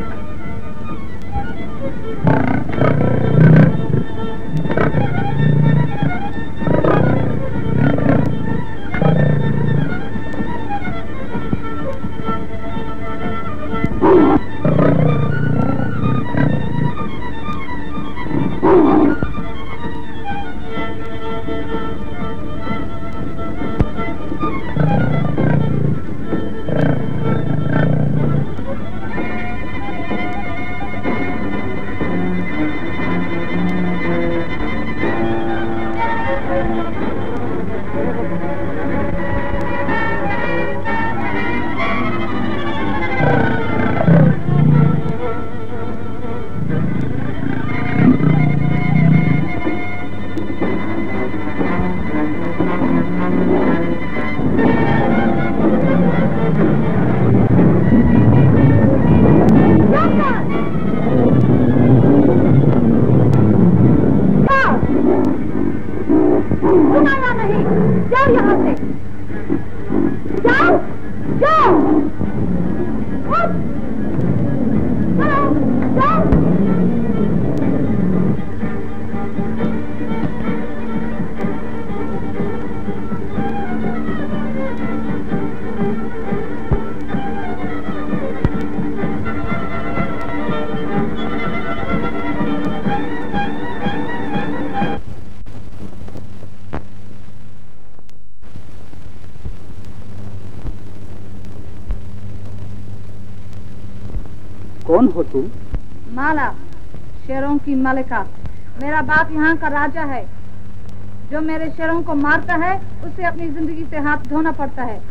कौन हो तुम? माला, शेरों की मलिका। मेरा बाप यहाँ का राजा है। जो मेरे शेरों को मारता है उसे अपनी जिंदगी से हाथ धोना पड़ता है।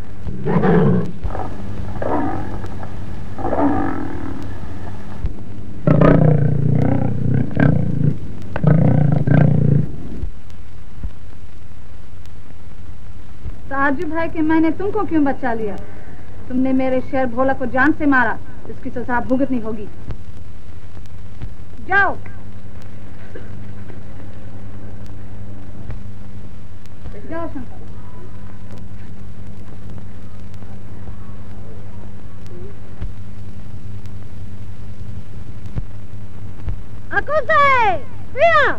ताज्जुब है कि मैंने तुमको क्यों बचा लिया। तुमने मेरे शेर भोला को जान से मारा, इसकी सजा भुगतनी होगी। जाओ। जाओ शंकर। अकुसे प्रिया।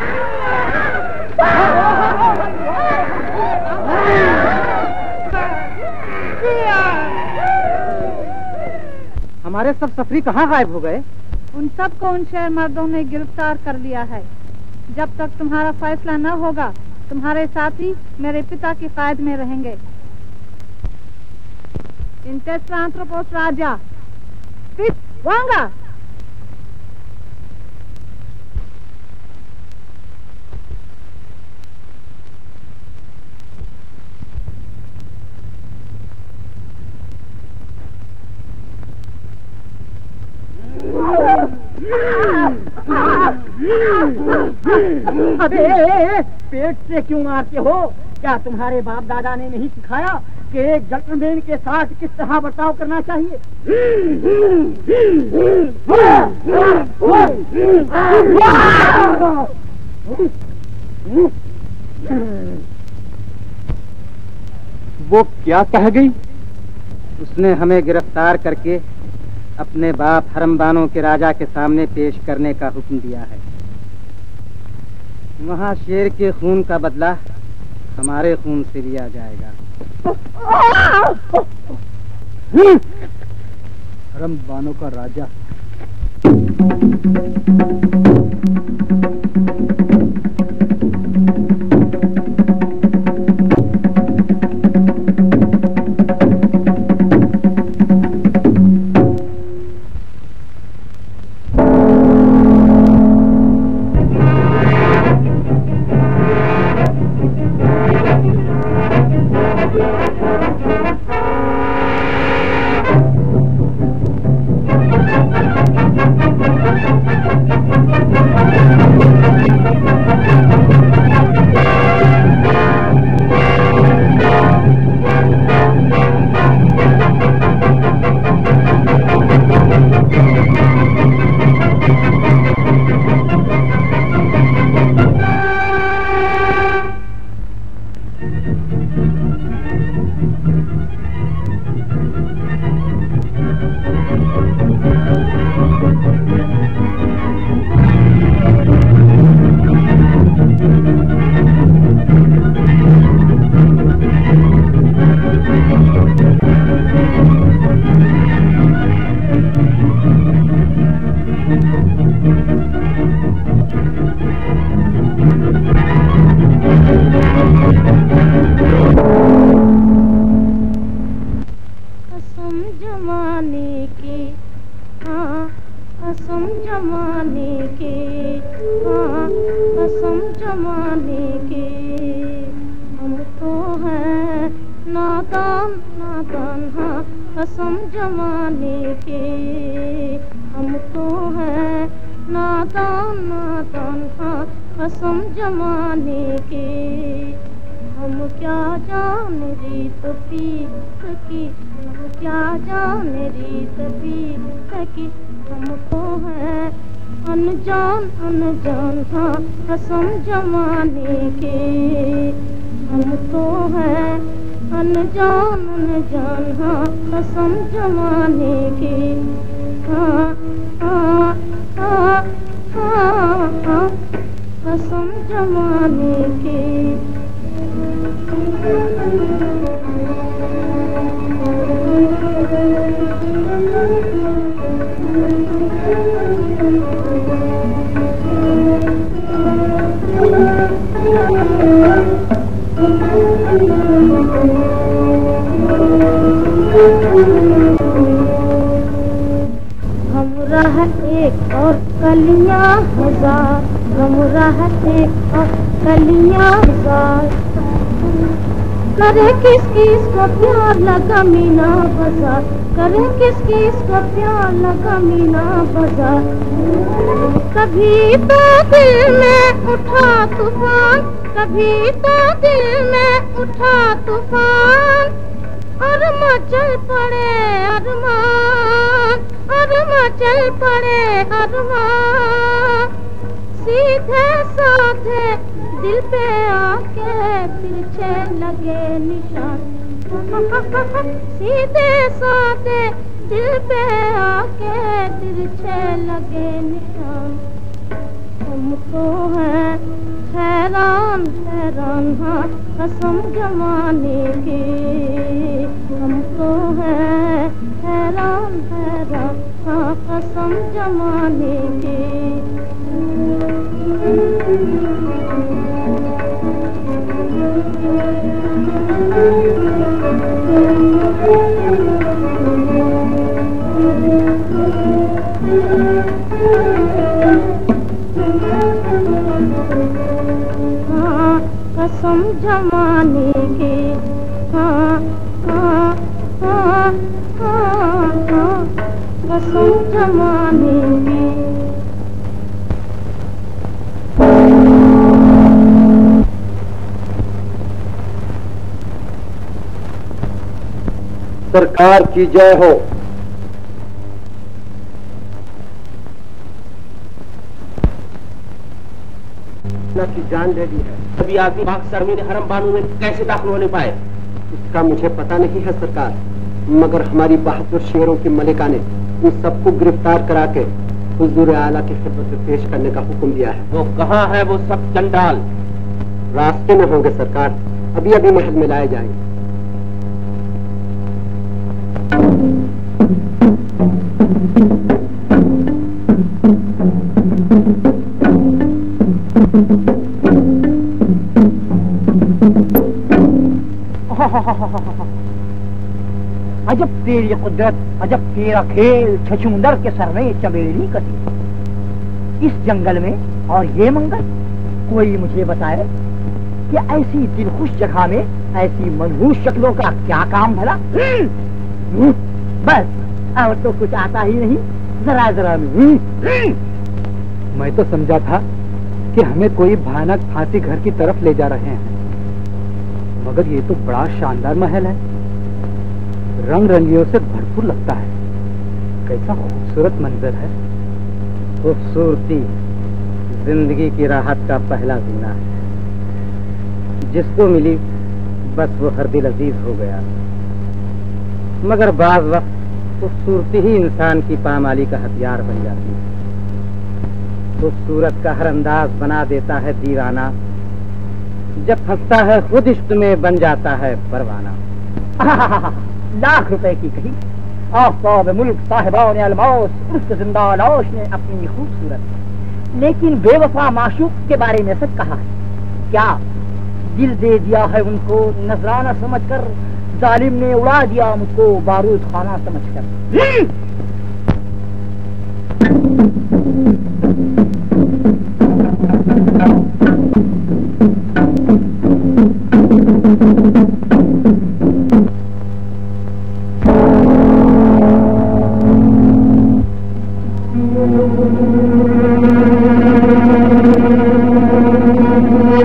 हमारे सब सफरी कहाँ गायब हो गए? उन सब को उन शेर मर्दों ने गिरफ्तार कर लिया है। जब तक तुम्हारा फैसला न होगा तुम्हारे साथी मेरे पिता की कैद में रहेंगे। इंटेस्ट्रांथ्रोपोस राजा वांगा। अबे पेट से क्यों मारते हो? क्या तुम्हारे बाप दादा ने नहीं सिखाया कि एक जेंटलमैन के साथ किस तरह बर्ताव करना चाहिए? वो क्या कह गई? उसने हमें गिरफ्तार करके अपने बाप हरमबानों के राजा के सामने पेश करने का हुक्म दिया है। वहाँ शेर के खून का बदला हमारे खून से लिया जाएगा। हरमबानों का राजा। Thank you. जमाने के, हम तो हैं नादान नादान हाँ कसम जमाने के, हम तो हैं नादान नादान हाँ कसम जमाने के। हम क्या जाने रीत पीत की, हम क्या जाने रीत पीत की, हम तो हैं अनजान अनजान हाँ कसम जमाने के, हम तो हैं अनजान अनजान हाँ कसम जमाने के। हाँ हाँ हाँ हाँ हाँ कसम जमाने के। हमरा है एक और कलियां हजार, हमरा है एक और कलियां हजार, करे किस किस को प्यार लगा मीना बाजार, करे किस किस को प्यार लगा मीना बाजार। कभी तो दिल में उठा तूफान, कभी तो दिल में उठा तूफान, अरमा चल पड़े अरमान, अरमा चल पड़े अरमान। सीधे साधे दिल पे आके तिरछे लगे निशान, सीधे साधे दिल पे आके तिरछे लगे निशान। हम तो हैं हैरान हैरान हाँ कसम जमाने के, हम तो हैं हैरान हैरान हाँ कसम जमाने के। हाँ कसम जमाने के, हाँ हाँ हाँ हाँ हाँ कसम जमाने के। सरकार की जय हो। की जान दे दी है। अभी आदमी पाक सरमीन हरम बानू में कैसे दाखिल होने पाए? इसका मुझे पता नहीं है सरकार, मगर हमारी बहादुर शेरों की मलिका ने उन सबको गिरफ्तार करा के हुजूर आला की खिदमत में पेश करने का हुक्म दिया है। वो कहाँ है वो सब चंडाल? रास्ते में होंगे सरकार, अभी अभी महल में लाए जाएंगे। अजब तेरी कुदरत, अजब तेरा खेल, छछूंदर के सर में चमेली कटी इस जंगल में और ये मंगल। कोई मुझे बताए कि ऐसी दिलखुश जगह में ऐसी मनहूस शक्लों का क्या काम भला? बस और तो कुछ आता ही नहीं, जरा जरा में। मैं तो समझा था कि हमें कोई भयानक फांसी घर की तरफ ले जा रहे हैं, मगर ये तो बड़ा शानदार महल है, रंग रंगियों से भरपूर लगता है। कैसा खूबसूरत मंजर है। खूबसूरती जिंदगी की राहत का पहला जीना है, जिसको मिली बस वो हर दिल अजीज हो गया। मगर बाज वक्त खूबसूरती ही इंसान की पामाली का हथियार बन जाती है। खूबसूरत का हर अंदाज बना देता है दीवाना, जब फंसता है खुद इश्क में बन जाता है परवाना। लाख रुपए की कही आफ्ताब मुल्क साहिबान अलमौस उस जिंदा लाश ने अपनी खूबसूरत लेकिन बेवफा माशूक के बारे में सच कहा है। क्या दिल दे दिया है उनको नजराना समझकर, जालिम ने उड़ा दिया मुझको बारूद खाना समझकर।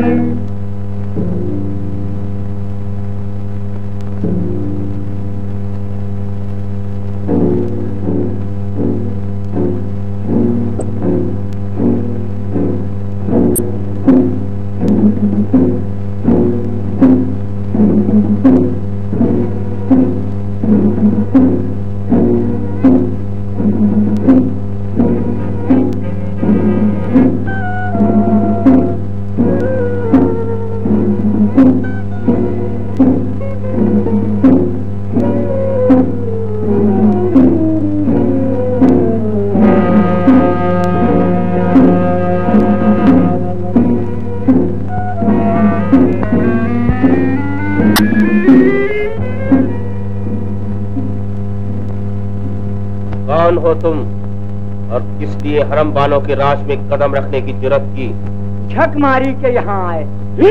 कौन हो तुम और किस लिए हरम बानों के राज में कदम रखने की जुर्रत की? झक मारी के यहाँ आए।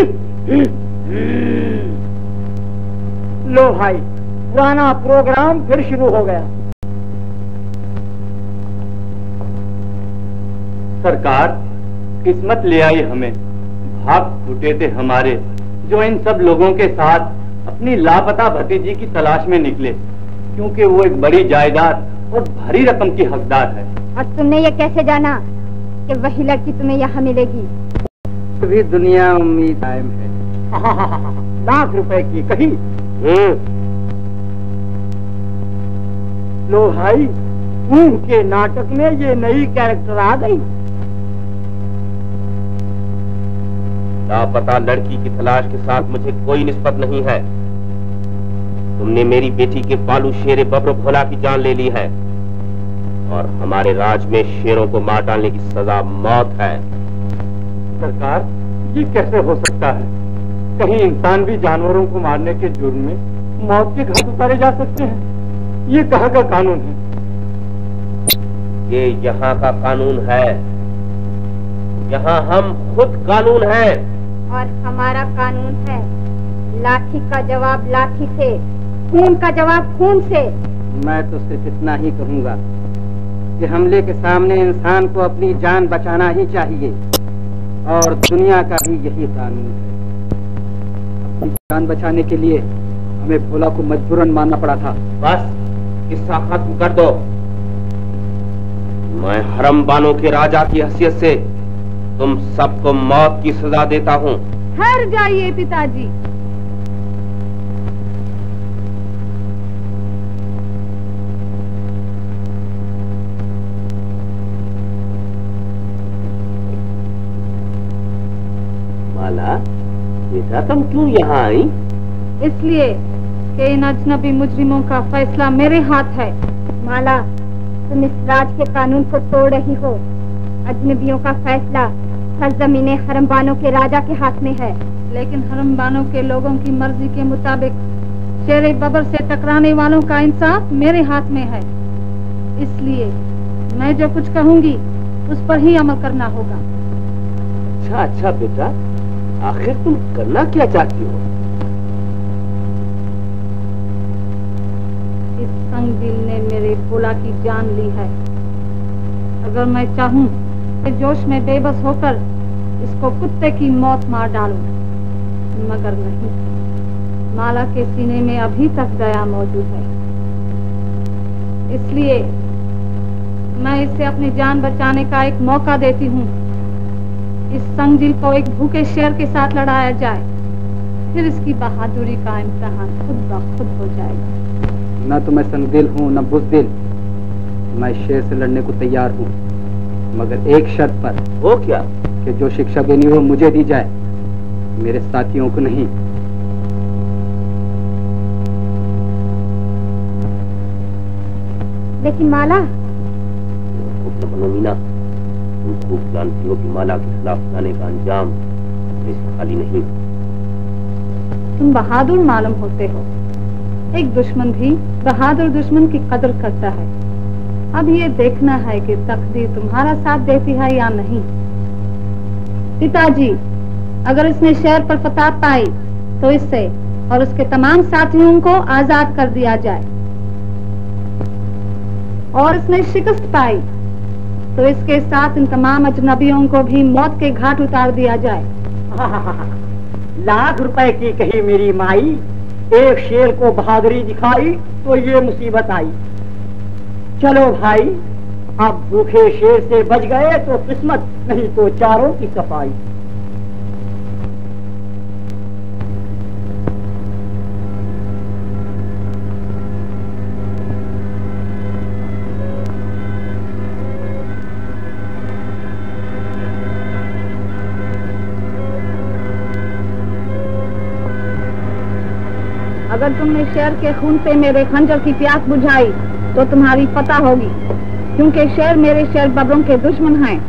लो भाई, पुराना प्रोग्राम फिर शुरू हो गया। सरकार किस्मत ले आई हमें, भाग फूटे थे हमारे जो इन सब लोगों के साथ अपनी लापता भतीजी की तलाश में निकले, क्योंकि वो एक बड़ी जायदाद और भारी रकम की हकदार है। और तुमने ये कैसे जाना कि वही लड़की तुम्हें यहाँ मिलेगी? भी दुनिया उम्मीद कायम है। लाख रुपए की कही। लो भाई, ऊँट के नाटक में ये नई कैरेक्टर आ गई। लापता लड़की की तलाश के साथ मुझे कोई निस्बत नहीं है। तुमने मेरी बेटी के पालू शेरे बब्र भोला की जान ले ली है और हमारे राज में शेरों को मार डालने की सजा मौत है। सरकार, ये कैसे हो सकता है? कहीं इंसान भी जानवरों को मारने के जुर्म में मौत के घाट उतारे जा सकते हैं? ये कहाँ का कानून है? ये यहाँ का कानून है। यहाँ हम खुद कानून है। और हमारा कानून है, लाठी का जवाब लाठी से, खून का जवाब खून से। मैं तो सिर्फ इतना ही कहूँगा कि हमले के सामने इंसान को अपनी जान बचाना ही चाहिए और दुनिया का भी यही कानून है। अपनी जान बचाने के लिए हमें भोला को मजबूरन मारना पड़ा था। बस किस्सा खत्म कर दो। मैं हरम बानों के राजा की हैसियत से तुम सबको मौत की सजा देता हूँ। ठहर जाइए पिताजी। माला, बेटा तुम क्यों यहाँ आई? इसलिए कि इन अजनबी मुजरिमों का फैसला मेरे हाथ है। माला, तुम इस राज के कानून को तोड़ रही हो। अजनबियों का फैसला सरजमीने हरमबानों के राजा के हाथ में है। लेकिन हरमबानों के लोगों की मर्जी के मुताबिक शेरे बबर से टकराने वालों का इंसाफ मेरे हाथ में है। इसलिए मैं जो कुछ कहूँगी उस पर ही अमल करना होगा। अच्छा अच्छा बेटा, आखिर तुम करना क्या चाहती हो? इस संगदिल ने मेरे भोला की जान ली है। अगर मैं चाहूँ कि जोश में बेबस होकर इसको कुत्ते की मौत मार डालूं, मगर नहीं, माला के सीने में अभी तक दया मौजूद है। इसलिए मैं इसे अपनी जान बचाने का एक मौका देती हूँ। इस संगदिल को एक भूखे शेर के साथ लड़ाया जाए, फिर इसकी बहादुरी का इम्तिहान खुद ब खुद हो जाएगा। न तो मैं संगदिल हूँ न बुज़दिल। मैं शेर से लड़ने को तैयार हूँ, मगर एक शर्त पर। वो क्या? कि जो शिक्षा देनी हो मुझे दी जाए, मेरे साथियों को नहीं। लेकिन माला, मीना, तुम खूब जानती हो कि माला के खिलाफ जाने का अंजाम इससे खाली नहीं। तुम बहादुर मालूम होते हो। एक दुश्मन भी बहादुर दुश्मन की कदर करता है। अब ये देखना है कि तकदीर तुम्हारा साथ देती है या नहीं। पिताजी, अगर इसने शहर पर फतह पाई तो इससे और उसके तमाम साथियों को आजाद कर दिया जाए, और इसने शिकस्त पाई तो इसके साथ इन तमाम अजनबियों को भी मौत के घाट उतार दिया जाए। लाख रुपए की कही मेरी माई, एक शेर को बहादुरी दिखाई तो ये मुसीबत आई। चलो भाई, अब भूखे शेर से बच गए तो किस्मत, नहीं तो चारों की सफाई। अगर तुमने शेर के खून से मेरे खंजर की प्यास बुझाई तो तुम्हारी पता होगी, क्योंकि शेर मेरे शेर बबरों के दुश्मन हैं।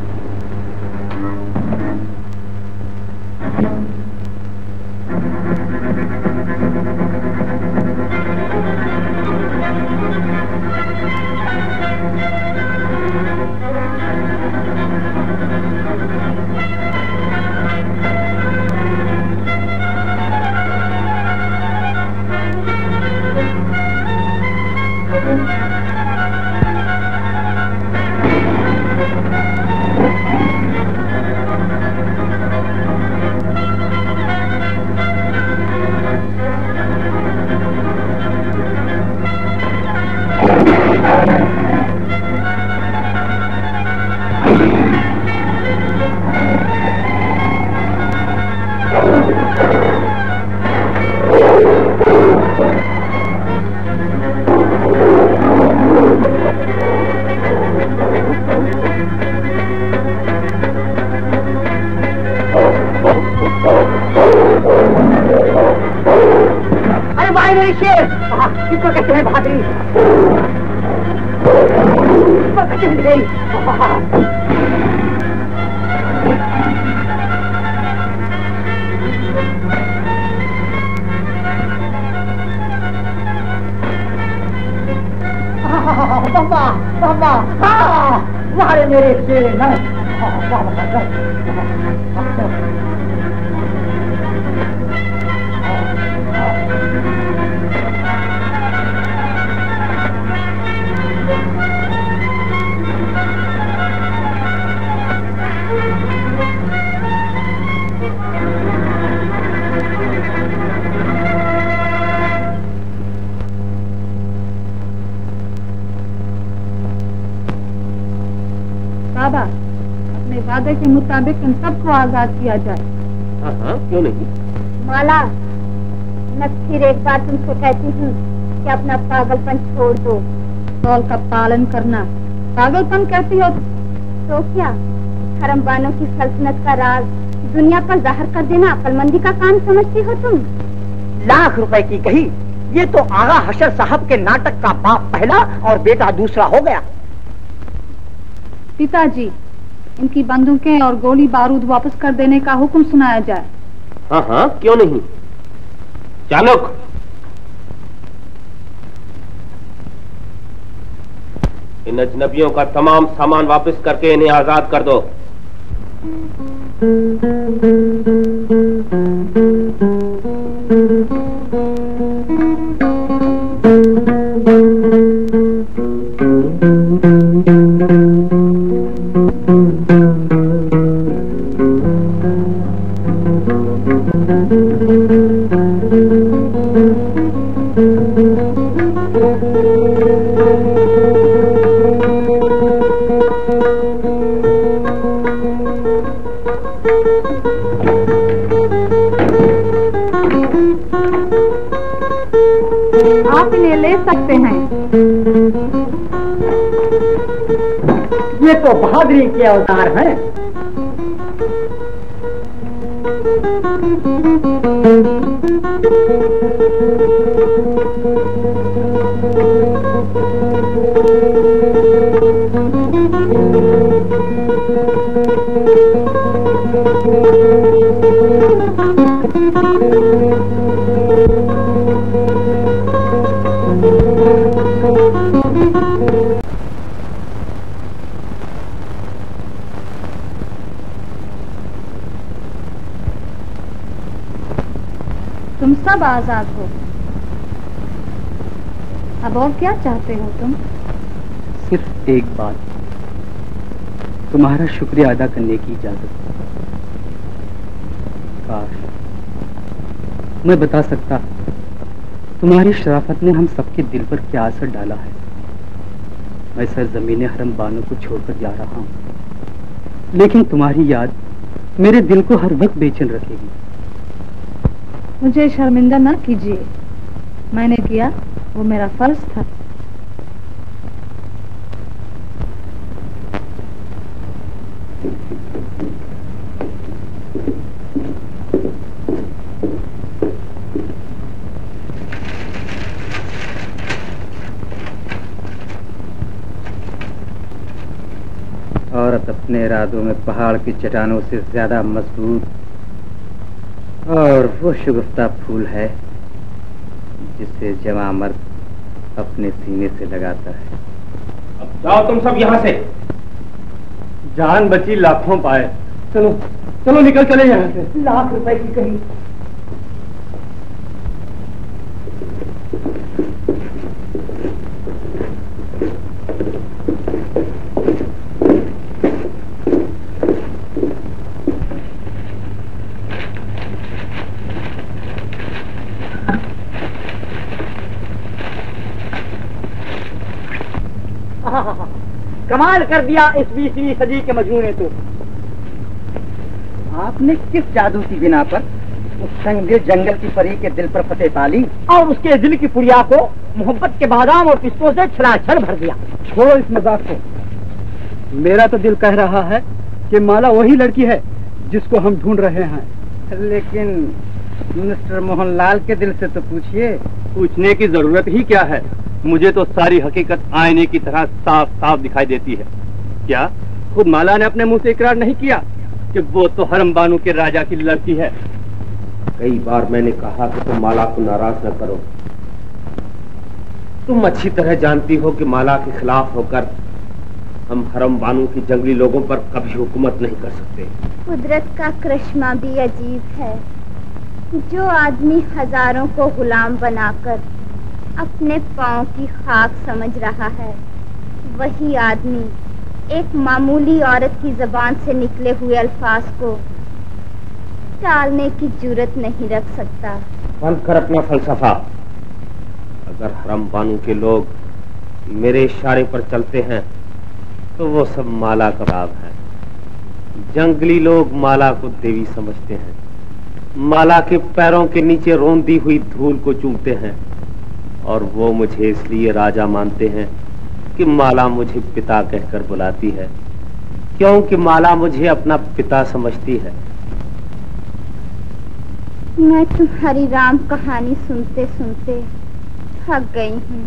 वादे के मुताबिक इन सबको आजाद किया जाए। हाँ हाँ, क्यों नहीं। माला, मैं फिर एक बार तुमसे कहती हूँ कि अपना पागलपन छोड़ दो। कौल का पालन करना पागलपन कहती हो तो क्या? हरमबानों की सल्तनत का राज दुनिया पर जाहिर कर देना अक्लमंदी का काम समझती हो तुम? लाख रुपए की कही, ये तो आगा हशर साहब के नाटक का बाप पहला और बेटा दूसरा हो गया। पिताजी, इनकी बंदूकें और गोली बारूद वापस कर देने का हुक्म सुनाया जाए। हाँ हाँ, क्यों नहीं। चालक, इन अजनबियों का तमाम सामान वापस करके इन्हें आजाद कर दो। आप इन्हें ले सकते हैं। ये तो बहादुरी के अवतार हैं। तुम सब आजाद हो। अब और क्या चाहते हो तुम? सिर्फ एक बात, तुम्हारा शुक्रिया अदा करने की इजाजत। काश मैं बता सकता तुम्हारी शराफत ने हम सबके दिल पर क्या असर डाला है। मैं सरजमीन हरम बानो को छोड़कर जा रहा हूँ, लेकिन तुम्हारी याद मेरे दिल को हर वक्त बेचैन रखेगी। मुझे शर्मिंदा ना कीजिए, मैंने किया वो मेरा फर्ज था। औरत अपने इरादों में पहाड़ की चट्टानों से ज्यादा मजबूत और वो शुगुफ्ता फूल है जिसे जवां मर्द अपने सीने से लगाता है। अब जाओ तुम सब यहाँ से। जान बची लाखों पाए। चलो चलो निकल चले यहाँ से। लाख रुपए की कहीं। कमाल कर दिया इस बीसवीं सदी के मजनू ने। तो आपने किस जादू की बिना पर उस संगे जंगल की परी के दिल पर फतेह पाली और उसके दिल की पुड़िया को मोहब्बत के बादाम और पिस्तों से छलाछल भर दिया। छोड़ो इस मजाक को। मेरा तो दिल कह रहा है कि माला वही लड़की है जिसको हम ढूंढ रहे हैं। लेकिन मिस्टर मोहनलाल के दिल से तो पूछिए। पूछने की जरूरत ही क्या है, मुझे तो सारी हकीकत आईने की तरह साफ साफ दिखाई देती है। क्या खुद माला ने अपने मुंह से इकरार नहीं किया कि वो तो हरम बानो के राजा की लड़की है? कई बार मैंने कहा कि तुम माला को नाराज न करो। तुम अच्छी तरह जानती हो कि माला के खिलाफ होकर हम हरम बानो की जंगली लोगों पर कभी हुकूमत नहीं कर सकते। कुदरत का करिश्मा भी अजीब है। जो आदमी हजारों को गुलाम बनाकर अपने पांव की खाक समझ रहा है, वही आदमी एक मामूली औरत की जबान से निकले हुए अल्फाज को टालने की जुर्रत नहीं रख सकता। बंद कर अपना फलसफा। अगर हरम बानो के लोग मेरे इशारे पर चलते हैं तो वो सब माला का भाव है। जंगली लोग माला को देवी समझते हैं, माला के पैरों के नीचे रोंदी हुई धूल को चूमते हैं, और वो मुझे इसलिए राजा मानते हैं कि माला मुझे पिता कहकर बुलाती है, क्योंकि माला मुझे अपना पिता समझती है। मैं तुम्हारी राम कहानी सुनते सुनते थक गई हूँ।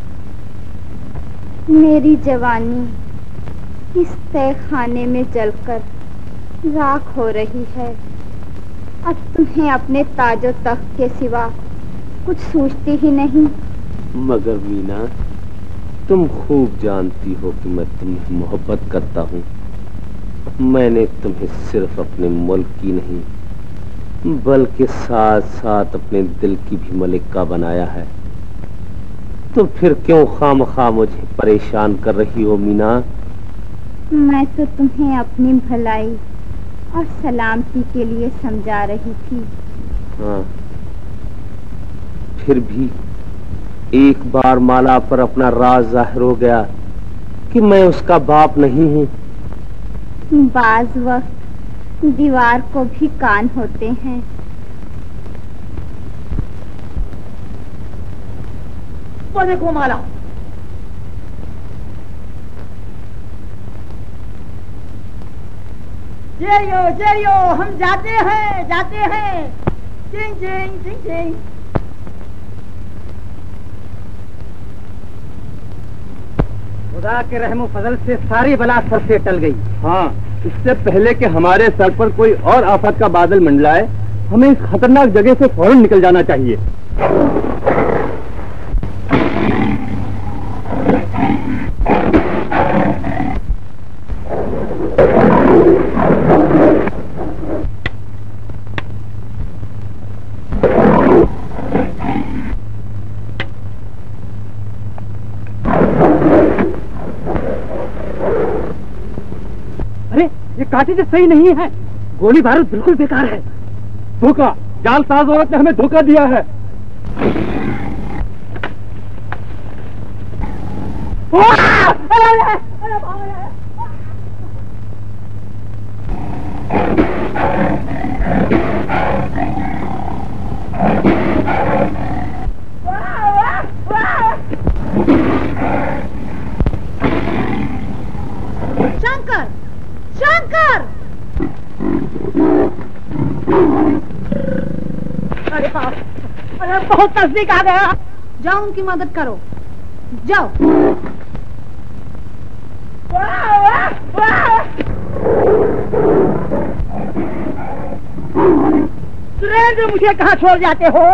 मेरी जवानी इस तय खाने में जलकर राख हो रही है। अब तुम्हें अपने ताजो तख्त के सिवा कुछ सोचती ही नहीं। मगर मीना, तुम खूब जानती हो कि मैं तुम्हें मोहब्बत करता हूँ। मैंने तुम्हें सिर्फ अपने मुल्क की नहीं बल्कि साथ साथ अपने दिल की भी मलिका बनाया है। तो फिर क्यों खामखा मुझे परेशान कर रही हो मीना? मैं तो तुम्हें अपनी भलाई और सलामती के लिए समझा रही थी। हाँ, फिर भी एक बार माला पर अपना राज जाहिर हो गया कि मैं उसका बाप नहीं हूँ। बाज वक्त दीवार को भी कान होते हैं। वो देखो माला, चेरियो चेरियो, हम जाते हैं जाते हैं। चिंग चिंग चिंग चिंग। खुदा के रहमो फजल से सारी बला सर से टल गई। हाँ, इससे पहले कि हमारे सर पर कोई और आफत का बादल मंडलाए, हमें इस खतरनाक जगह से फौरन निकल जाना चाहिए। अरे ये काटेज सही नहीं है, गोली बारूद बिल्कुल बेकार है। धोखा, जालसाज औरत ने हमें धोखा दिया है। शंकर, शंकर! अरे बाप, अरे बहुत नजदीक आ गया। जाओ उनकी मदद करो, जाओ। सुरेंद्र, मुझे कहाँ छोड़ जाते हो?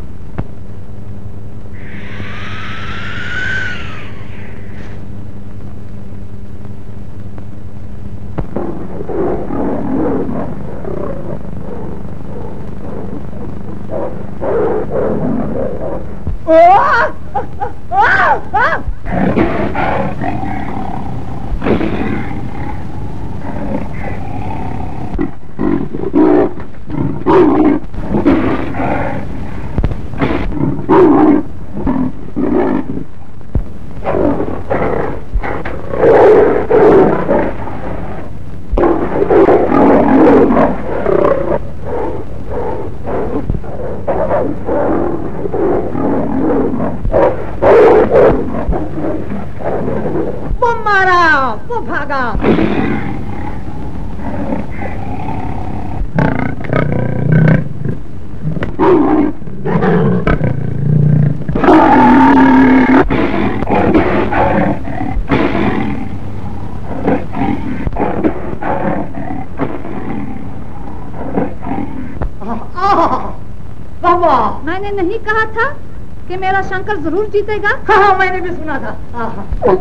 वो मारा, वो भागा। मैंने नहीं कहा था कि मेरा शंकर जरूर जीतेगा? हाँ हाँ, मैंने भी सुना था। हाँ हाँ।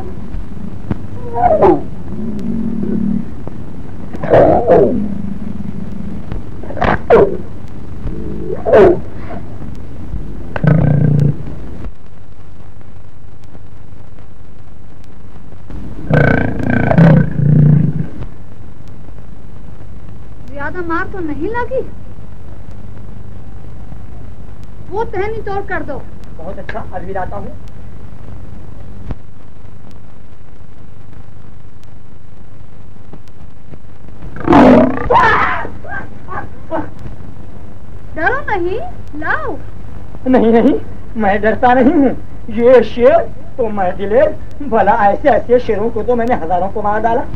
ज्यादा मार तो नहीं लगी? वो टहनी तोड़ कर दो। बहुत अच्छा, अलविदा हूँ। डरो नहीं, लाओ। नहीं नहीं, मैं डरता नहीं हूँ। ये शेर तो मैं दिलेर, भला ऐसे ऐसे शेरों को तो मैंने हजारों को मार डाला।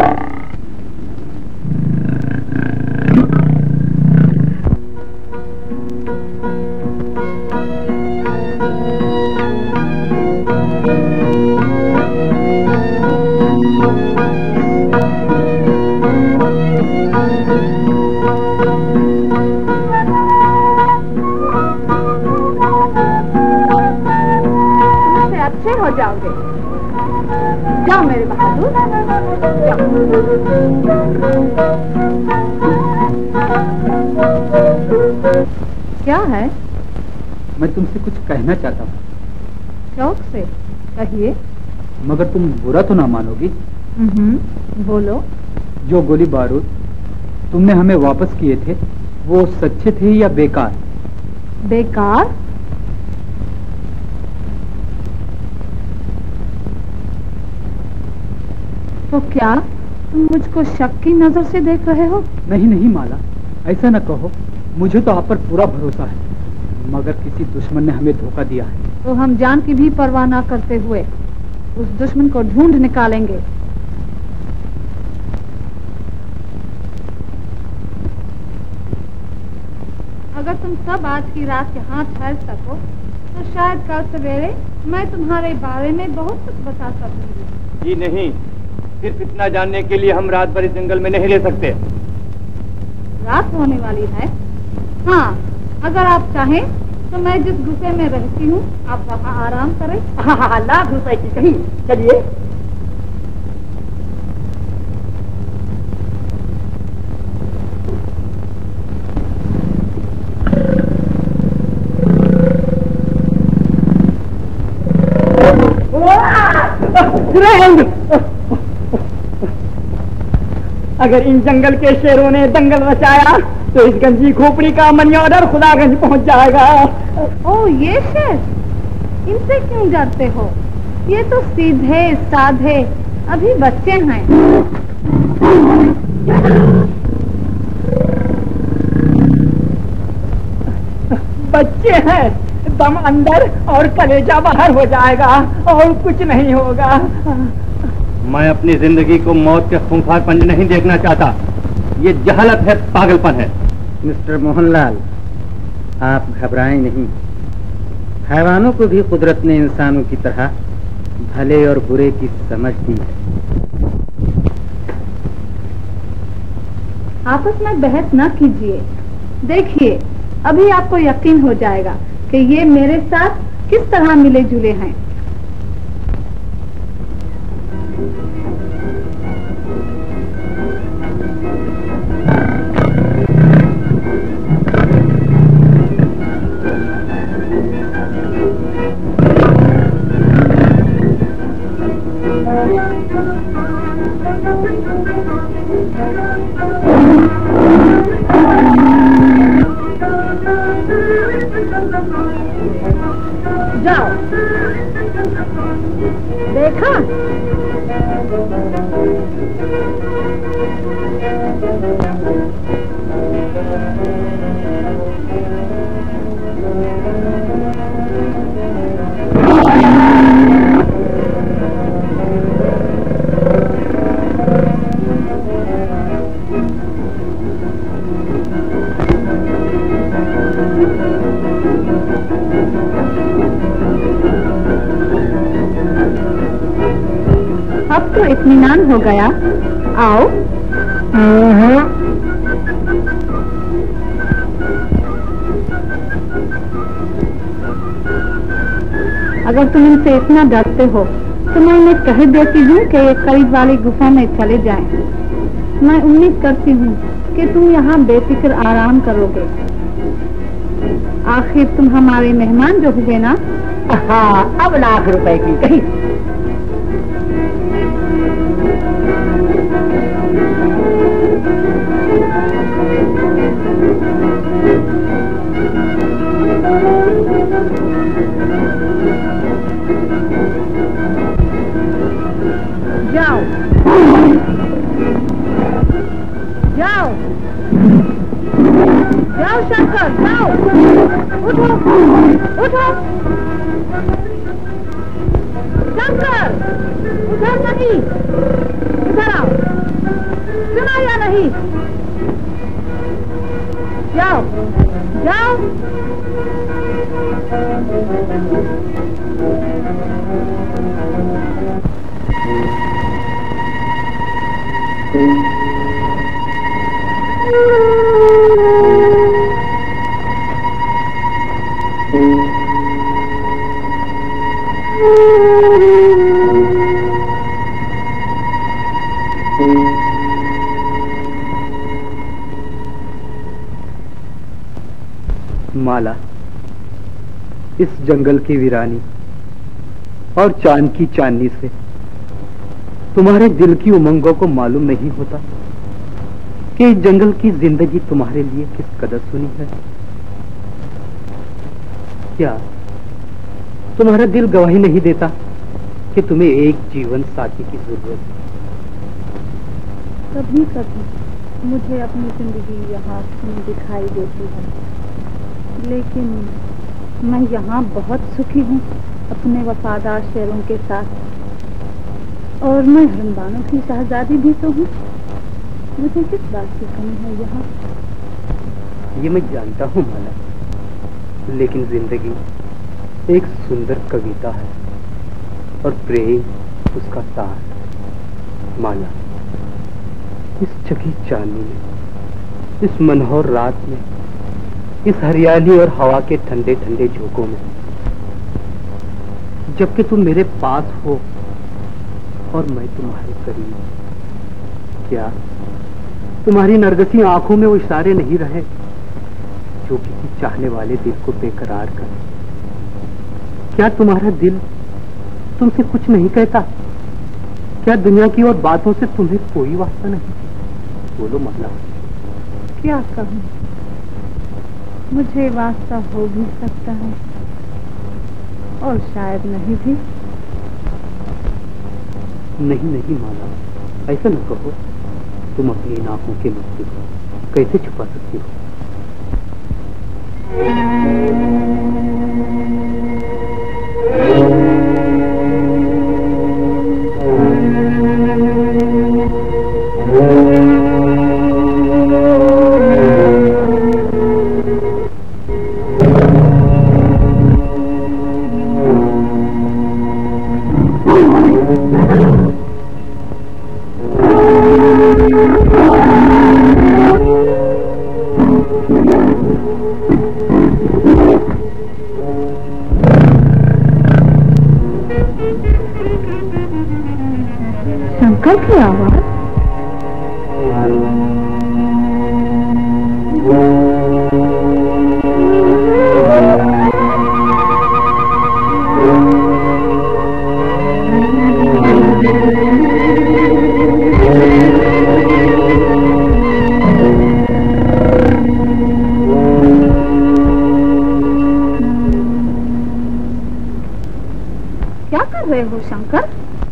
हो जाओगे। जाओ मेरे बहादुर, जाओ। क्या है? मैं तुमसे कुछ कहना चाहता हूँ। शौक से कहिए। मगर तुम बुरा तो ना मानोगी? बोलो। जो गोली बारूद तुमने हमें वापस किए थे, वो सच्चे थे या बेकार? बेकार? तो क्या तुम मुझको शक की नजर से देख रहे हो? नहीं नहीं माला, ऐसा न कहो। मुझे तो आप पर पूरा भरोसा है, मगर किसी दुश्मन ने हमें धोखा दिया है। तो हम जान की भी परवाह न करते हुए उस दुश्मन को ढूंढ निकालेंगे। अगर तुम सब आज की रात यहाँ ठहर सको तो शायद कल सवेरे मैं तुम्हारे बारे में बहुत कुछ बता सकूंगी। जी नहीं, सिर्फ इतना जानने के लिए हम रात भर इस जंगल में नहीं रह सकते। रात होने वाली है? हाँ, अगर आप चाहें तो मैं जिस गुफे में रहती हूँ आप वहाँ आराम करें। हाँ हाँ, लाख रुपए की कहीं। चलिए। अगर इन जंगल के शेरों ने दंगल मचाया तो इस गंजी खोपड़ी का मनी ऑर्डर खुदागंज पहुंच जाएगा। ओ ये शेर, इनसे क्यों डरते हो? ये तो सीधे साधे अभी बच्चे हैं। बच्चे हैं, दम अंदर और कलेजा बाहर हो जाएगा और कुछ नहीं होगा। मैं अपनी जिंदगी को मौत के खूंखार पंजे नहीं देखना चाहता। ये जहालत है, पागलपन है। मिस्टर मोहनलाल, आप घबराएं नहीं। हैवानों को भी कुदरत ने इंसानों की तरह भले और बुरे की समझ दी है। आपस में बहस न कीजिए। देखिए, अभी आपको यकीन हो जाएगा कि ये मेरे साथ किस तरह मिले जुले हैं। जाओ, देखा? अब तो इत्मीनान हो गया। आओ। अगर तुम इनसे इतना डरते हो तो मैं इन्हें कह देती हूँ कि ये करीब वाली गुफा में चले जाएं। मैं उम्मीद करती हूँ कि तुम यहाँ बेफिक्र आराम करोगे। आखिर तुम हमारे मेहमान जो हुए ना। हाँ, अब लाख रुपए की कही। जाओ, जाओ, जाओ शंकर, जाओ। उठो, उठो शंकर, उधर नहीं, उधर आओ। सुना या नहीं? जाओ, जाओ। माला, इस जंगल की वीरानी और चांद की चांदनी से तुम्हारे दिल की उमंगों को मालूम नहीं होता कि इस जंगल की जिंदगी तुम्हारे लिए किस कदर सुनी है। क्या तुम्हारा दिल गवाही नहीं देता कि तुम्हें एक जीवन साथी की जरूरत है? कभी कभी मुझे अपनी जिंदगी यहाँ दिखाई देती है, लेकिन मैं यहाँ बहुत सुखी हूँ अपने वफादार शेरों के साथ। और मैं हरमबानों की शहजादी भी तो हूँ। मुझे किस बात की कमी है यहाँ? ये मैं जानता हूँ माला, लेकिन जिंदगी एक सुंदर कविता है और प्रेम उसका सार। माला, इस जगी चांदनी में, इस मनोहर रात में, इस हरियाली और हवा के ठंडे ठंडे झोंकों में, जबकि तुम मेरे पास हो और मैं तुम्हारे करीब, क्या तुम्हारी नरगसी आंखों में वो इशारे नहीं रहे जो किसी चाहने वाले दिल को बेकरार करे? क्या तुम्हारा दिल तुमसे कुछ नहीं कहता? क्या दुनिया की और बातों से तुम्हें कोई वास्ता नहीं? बोलो माला। क्या कहूँ, मुझे वास्ता हो भी सकता है और शायद नहीं भी। नहीं नहीं माला, ऐसा न कहो। तुम अपनी इन आंखों के मस्ती को कैसे छुपा सकती हो? शंकर की आवाज? क्या कर रहे हो शंकर?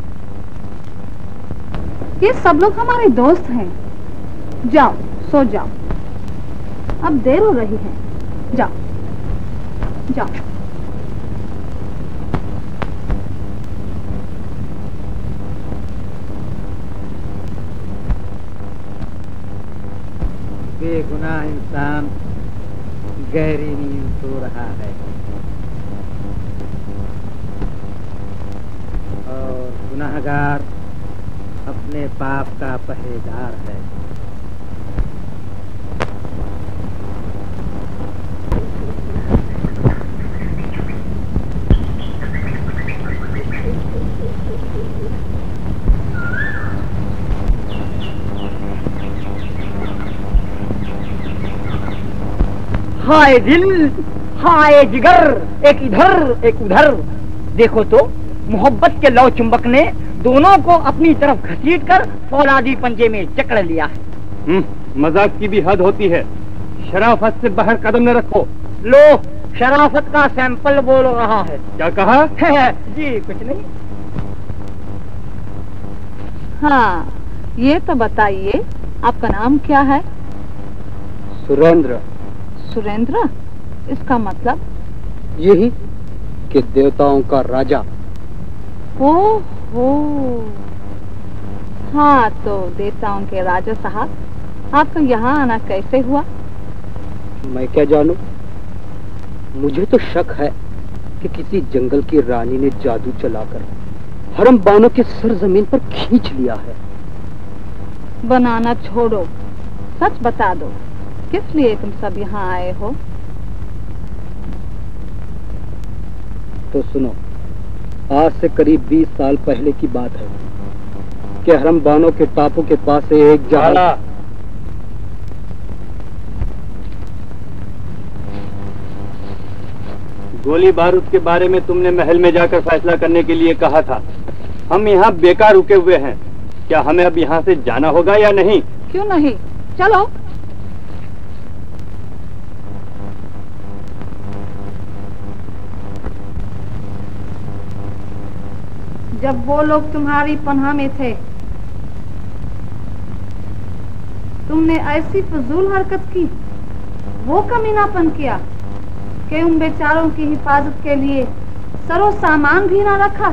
ये सब लोग हमारे दोस्त हैं। जाओ सो जाओ, अब देर हो रही है। जाओ जाओ। बेगुनाह इंसान गहरी नींद सो रहा है और गुनाहगार अपने पाप का पहरेदार है। हाय दिल, हाय जिगर, एक इधर एक उधर। देखो तो मोहब्बत के लौ चुंबक ने दोनों को अपनी तरफ घसीट कर फौलादी पंजे में जकड़ लिया है। मजाक की भी हद होती है। शराफत से बाहर कदम न रखो। लो, शराफत का सैंपल बोल रहा है। क्या कहा? जी कुछ नहीं। हाँ, ये तो बताइए आपका नाम क्या है? सुरेंद्र। सुरेंद्र? इसका मतलब? यही कि देवताओं का राजा। ओह हो, हाँ तो देवताओं के राजा साहब, आपका यहाँ आना कैसे हुआ? मैं क्या जानूं? मुझे तो शक है कि किसी जंगल की रानी ने जादू चलाकर हरम बानों के सर जमीन पर खींच लिया है। बनाना छोड़ो, सच बता दो, किस लिए तुम सब यहाँ आए हो? तो सुनो, आज से करीब बीस साल पहले की बात है कि हरम बानों के टापू के पास से एक जहाज। गोली बारूद के बारे में तुमने महल में जाकर फैसला करने के लिए कहा था। हम यहाँ बेकार रुके हुए हैं। क्या हमें अब यहाँ से जाना होगा या नहीं? क्यों नहीं, चलो। जब वो लोग तुम्हारी पनाह में थे, तुमने ऐसी फजूल हरकत की, वो कमीनापन किया कि उन बेचारों की हिफाजत के लिए सरो सामान भी ना रखा।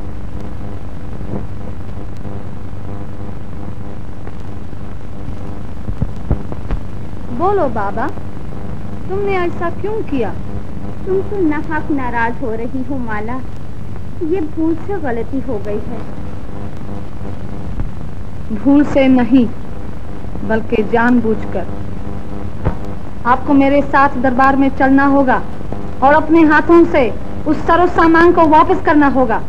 बोलो बाबा, तुमने ऐसा क्यों किया? तुम तो नाहक नाराज हो रही हो माला। ये भूल से गलती हो गई है। भूल से नहीं, बल्कि जानबूझकर। आपको मेरे साथ दरबार में चलना होगा और अपने हाथों से उस सरो सामान को वापस करना होगा।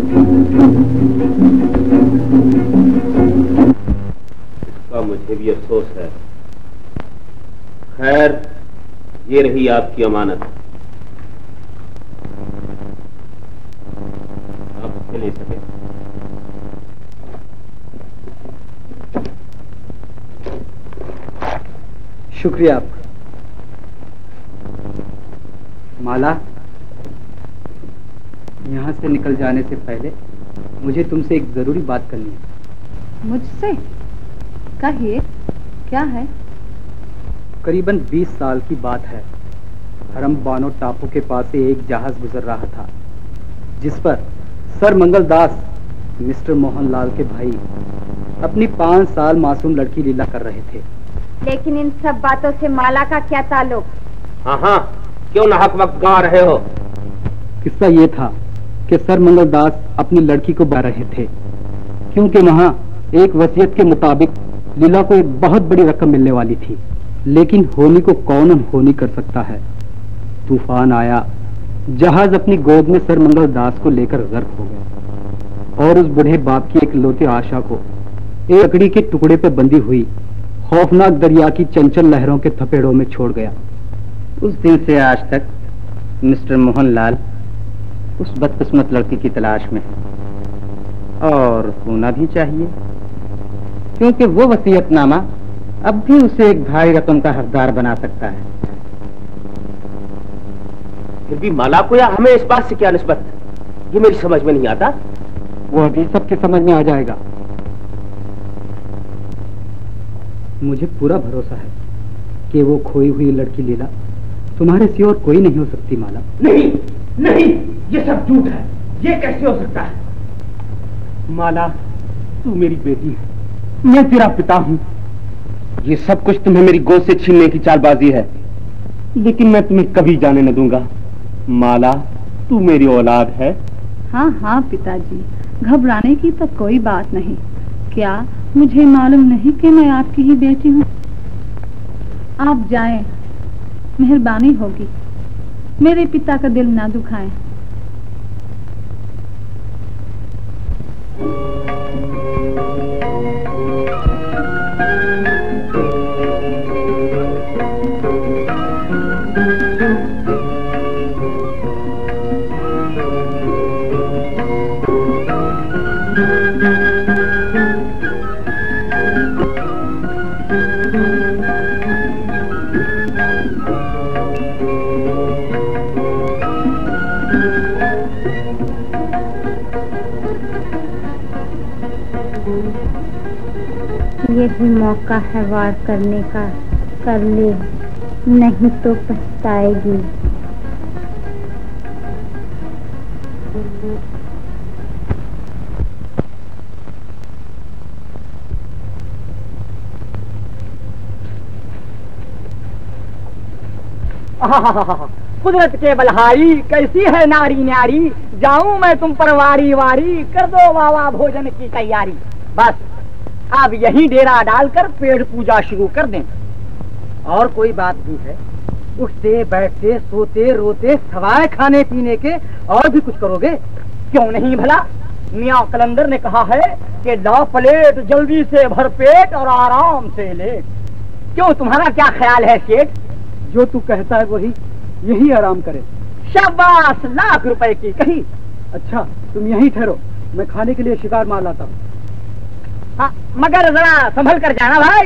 मुझे भी अफसोस है। खैर, ये रही आपकी अमानत, आप इसे ले सके। शुक्रिया आपका। माला, यहाँ से निकल जाने से पहले मुझे तुमसे एक जरूरी बात करनी है। मुझसे? कहिए, क्या है? करीबन बीस साल की बात है। हरम बानो टापू के पास से एक जहाज गुजर रहा था, जिस पर सर मंगल दास मिस्टर मोहनलाल के भाई अपनी पांच साल मासूम लड़की लीला कर रहे थे। लेकिन इन सब बातों से माला का क्या ताल्लुक? हाँ हाँ, क्यों ना हक वक्त गा रहे हो? किस्सा ये था कि सर मंगल दास अपनी लड़की को बा रहे थे, क्योंकि वहाँ एक वसीयत के मुताबिक लीला को एक बहुत बड़ी रकम मिलने वाली थी। लेकिन होनी को कौन होनी कर सकता है। तूफान आया, जहाज अपनी गोद में सर मंगल दास को लेकर गर्क हो गया और उस बूढ़े बाप की एक लौती आशा को एक लकड़ी के टुकड़े पर बंधी हुई खौफनाक दरिया की चंचल लहरों के थपेड़ों में छोड़ गया। उस दिन से आज तक मिस्टर मोहनलाल उस बदकिस्मत लड़की की तलाश में है, और होना भी चाहिए, क्योंकि वो वसीयतनामा अब भी उसे एक भारी रकम का हकदार बना सकता है। फिर भी माला को या हमें इस बात से क्या निस्बत, ये मेरी समझ में नहीं आता। वो अभी सबके समझ में आ जाएगा। मुझे पूरा भरोसा है कि वो खोई हुई लड़की लीला तुम्हारे सिवा और कोई नहीं हो सकती। माला, नहीं नहीं, ये सब झूठ है। ये कैसे हो सकता है? माला, तू मेरी बेटी है, मैं तेरा पिता हूँ। ये सब कुछ तुम्हें मेरी गोद से छीनने की चालबाजी है, लेकिन मैं तुम्हें कभी जाने न दूंगा। माला, तू मेरी औलाद है। हाँ हाँ पिताजी, घबराने की तो कोई बात नहीं। क्या मुझे मालूम नहीं कि मैं आपकी ही बेटी हूँ? आप जाएं, मेहरबानी होगी, मेरे पिता का दिल ना दुखाएं। यही मौका है वार करने का, कर ले, नहीं तो पछताएगी। कुदरत के बलहारी, कैसी है नारी न्यारी, जाऊं मैं तुम पर वारी वारी, कर दो वावा भोजन की तैयारी। बस अब यही डेरा डालकर पेड़ पूजा शुरू कर दें। और कोई बात भी है? उठते बैठते सोते रोते सवाए खाने पीने के और भी कुछ करोगे? क्यों नहीं भला? मियाँ कलंदर ने कहा है कि ला प्लेट जल्दी से भर पेट और आराम से ले। क्यों, तुम्हारा क्या ख्याल है सेठ? जो तू कहता है वही, यही आराम करे। शाबाश, लाख रुपए की कही। अच्छा, तुम यहीं ठहरो, मैं खाने के लिए शिकार मार लाता हूँ। हाँ, मगर जरा संभल कर जाना भाई।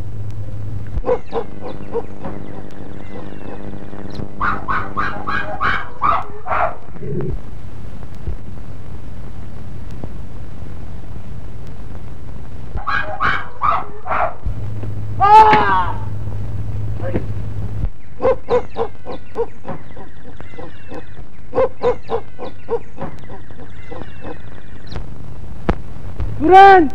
तुरंत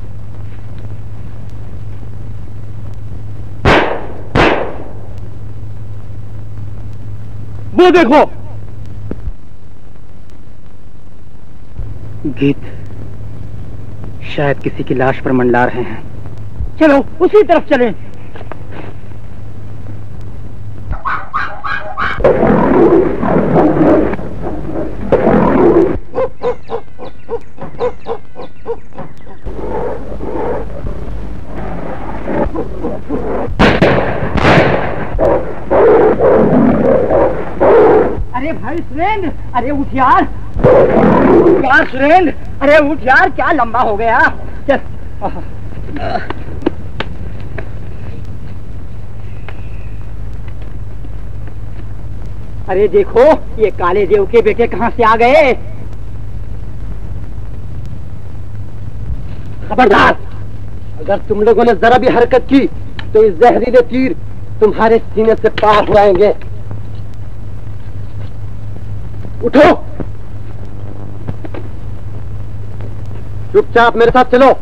वो देखो, गीत शायद किसी की लाश पर मंडला रहे हैं। चलो उसी तरफ चलें। अरे भाई सुरेंद्र, अरे उठ यार, यार सुरेंद्र, अरे उठ यार, क्या लंबा हो गया। चल। अरे देखो ये काले देव के बेटे कहाँ से आ गए। खबरदार, अगर तुम लोगों ने जरा भी हरकत की तो इस जहरीले तीर तुम्हारे सीने से पार हो आएंगे। उठो, चुपचाप मेरे साथ चलो।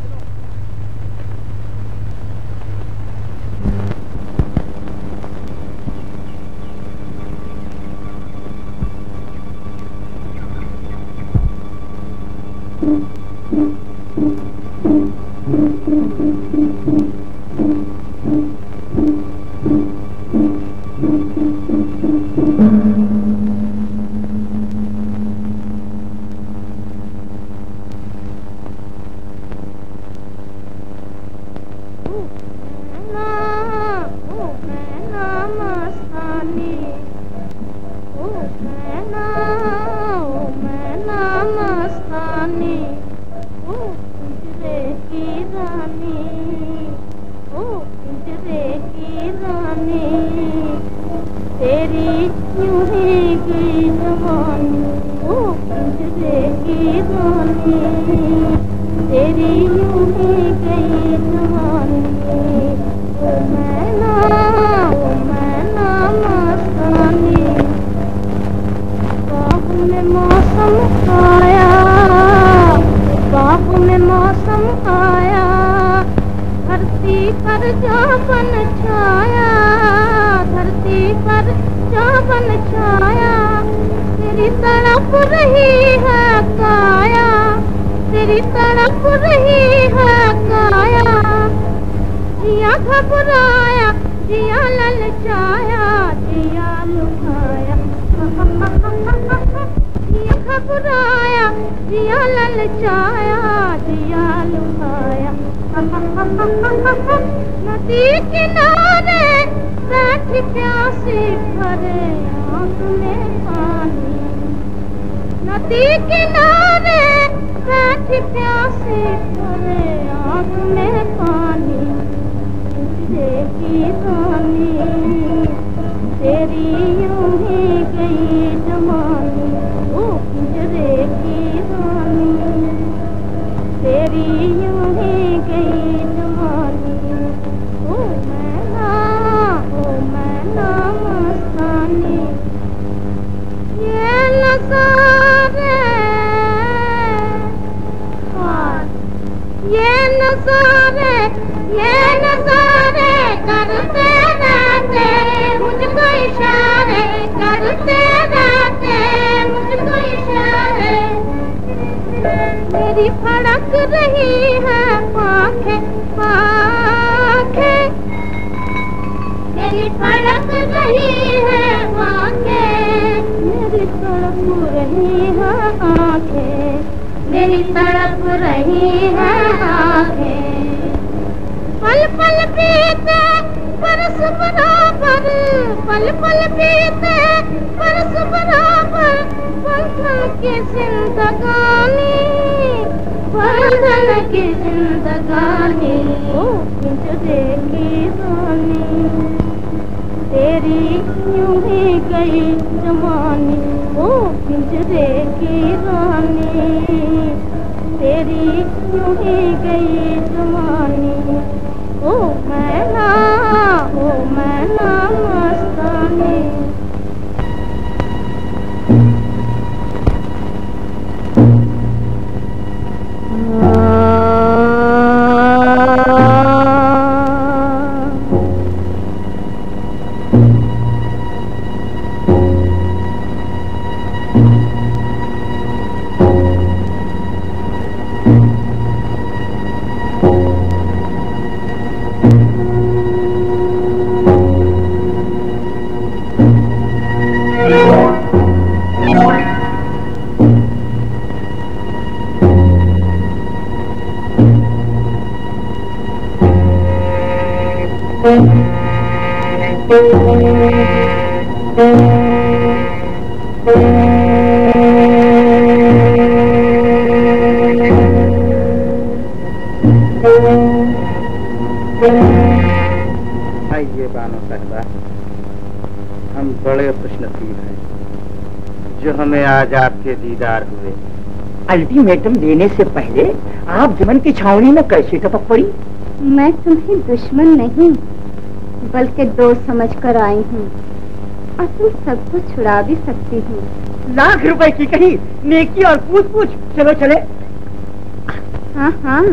नसीब है जो हमें आज आपके दीदार हुए। अल्टीमेटम देने से पहले आप जमन की छावनी में कैसे टपक पड़ी? मैं तुम्हें दुश्मन नहीं बल्कि दोस्त समझकर आई हूँ और तुम सबको छुड़ा भी सकती हूँ। लाख रुपए की कही नेकी और पूछ पूछ। चलो चले। हाँ हाँ,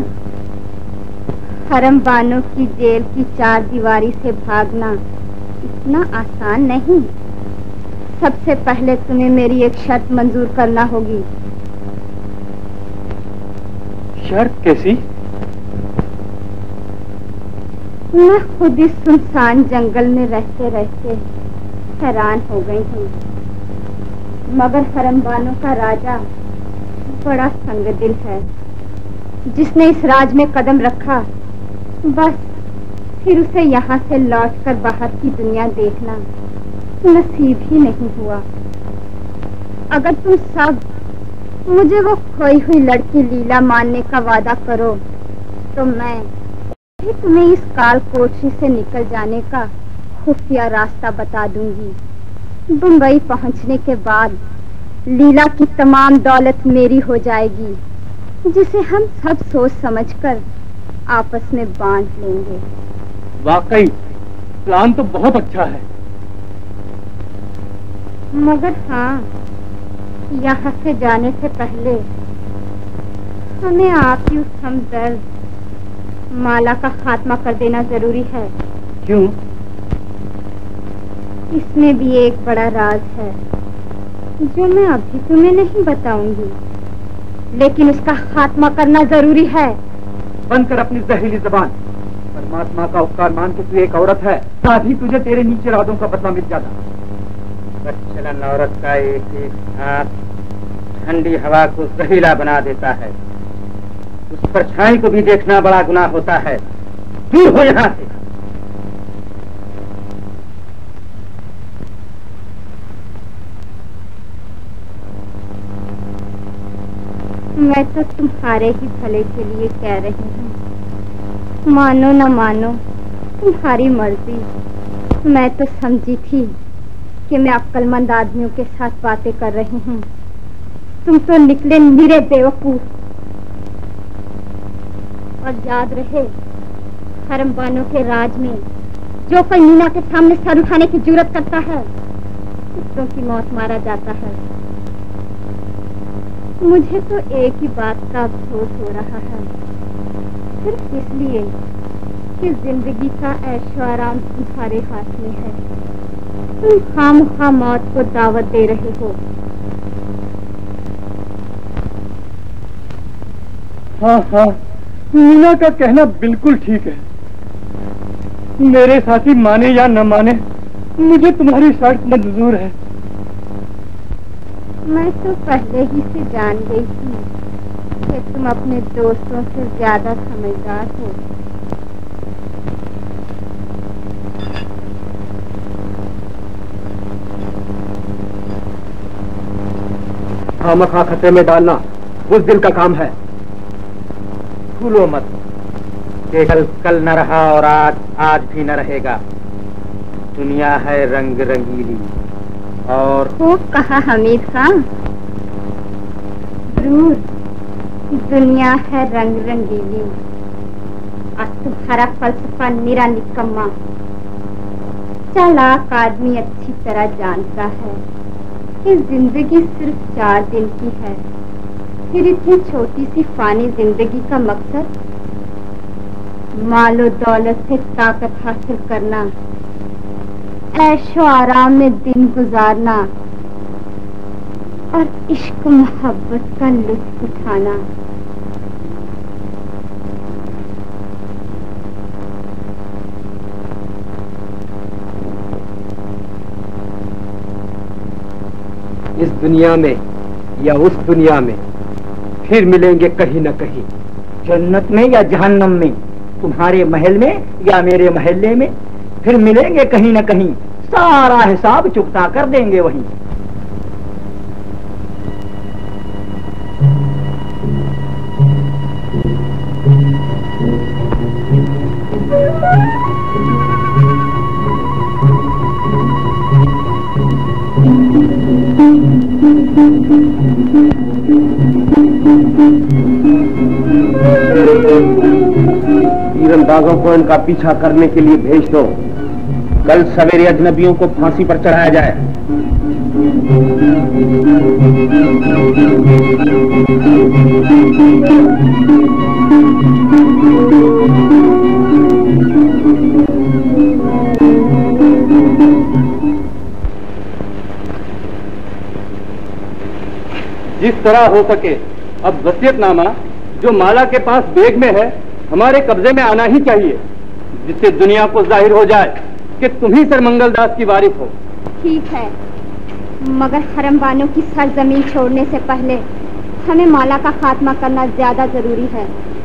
हरम बानो की जेल की चार दीवारी से भागना इतना आसान नहीं। सबसे पहले तुम्हें मेरी एक शर्त मंजूर करना होगी। शर्त कैसी? मैं खुद इस सुनसान जंगल में रहते रहते हैरान हो गई हूँ, मगर हरमबानों का राजा बड़ा संगदिल है। जिसने इस राज में कदम रखा बस फिर उसे यहाँ से लौटकर बाहर की दुनिया देखना नसीब ही नहीं हुआ। अगर तुम सब मुझे वो खोई हुई लड़की लीला मानने का वादा करो तो मैं तुम्हें इस काल कोठरी से निकल जाने का खुफिया रास्ता बता दूंगी। बम्बई पहुंचने के बाद लीला की तमाम दौलत मेरी हो जाएगी, जिसे हम सब सोच समझकर आपस में बांट लेंगे। वाकई प्लान तो बहुत अच्छा है, मगर हाँ, यहाँ से जाने से पहले हमें आपकी उस हमदर्द माला का खात्मा कर देना जरूरी है। क्यों? इसमें भी एक बड़ा राज है जो मैं अभी तुम्हें नहीं बताऊंगी, लेकिन उसका खात्मा करना जरूरी है। बंद कर अपनी जहरीली जबान। परमात्मा का उपकार मान के तू एक औरत है, साथ ही तुझे तेरे नीचे रातों का बदला मिल जाता। बदचलन औरत का एक एक हाथ ठंडी हवा को जहरीला बना देता है। उस परछाई को भी देखना बड़ा गुनाह होता है। दूर हो यहाँ से। मैं तो तुम्हारे ही भले के लिए कह रही हूँ, मानो न मानो तुम्हारी मर्जी। मैं तो समझी थी कि मैं अक्लमंद आदमियों के साथ बातें कर रही हूँ, तुम तो निकले निरे बेवकूफ। और याद रहे, हरमबानों के राज में जो कोई मीना के सामने सर उठाने की जुर्रत करता है दूसरों की मौत मारा जाता है। मुझे तो एक ही बात का अफसोस हो रहा है, सिर्फ इसलिए कि जिंदगी का ऐशो आराम तुम्हारे हाथ में है। तुम खामखा मौत को दावत दे रहे हो। हाँ हाँ, मीना का कहना बिल्कुल ठीक है। मेरे साथी माने या न माने, मुझे तुम्हारी शर्त मंजूर है। मैं तो पहले ही से जान गई थी कि तुम अपने दोस्तों से ज्यादा समझदार हो। खामखा खतरे में डालना उस दिल का काम है। भूलो मत कि कल कल न रहा और आज आज भी न रहेगा। दुनिया है रंग रंगीली और खूब कहा हमीद खान। जरूर दुनिया है रंग रंगीली और तुम्हारा फलसफा निरा निकम्मा। चालाक आदमी अच्छी तरह जानता है कि जिंदगी सिर्फ चार दिन की है, फिर इतनी छोटी सी फानी जिंदगी का मकसद मालो दौलत से ताकत हासिल करना, ऐशो आराम में दिन गुजारना और इश्क मोहब्बत का लुत्फ उठाना। इस दुनिया में या उस दुनिया में फिर मिलेंगे कहीं न कहीं। जन्नत में या जहन्नम में, तुम्हारे महल में या मेरे महल्ले में, फिर मिलेंगे कहीं न कहीं। सारा हिसाब चुकता कर देंगे वहीं। तीरंदाजों को इनका पीछा करने के लिए भेज दो। कल सवेरे अजनबियों को फांसी पर चढ़ाया जाए। जिस तरह हो सके अब वसीयतनामा जो माला के पास बैग में है हमारे कब्जे में आना ही चाहिए, जिससे दुनिया को जाहिर हो जाए कि तुम ही सरमंगल दास की वारिस हो। ठीक है, मगर हरम बानो की सरजमीन छोड़ने से पहले हमें माला का खात्मा करना ज्यादा जरूरी है।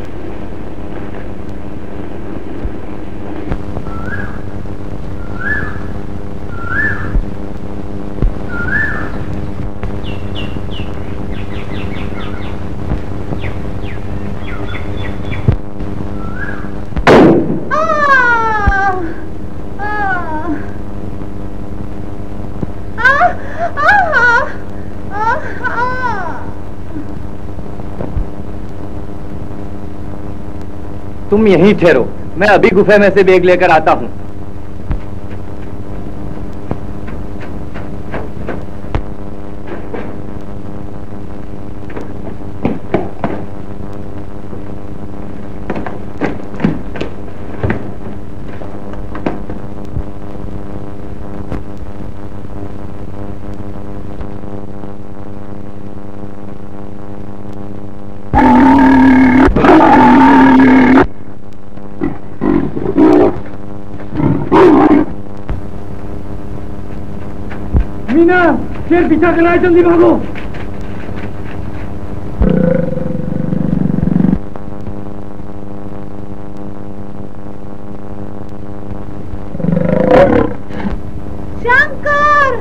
तुम यहीं ठहरो, मैं अभी गुफे में से बैग लेकर आता हूँ। शेर पीछा कर रहा है, जल्दी भागो। शंकर!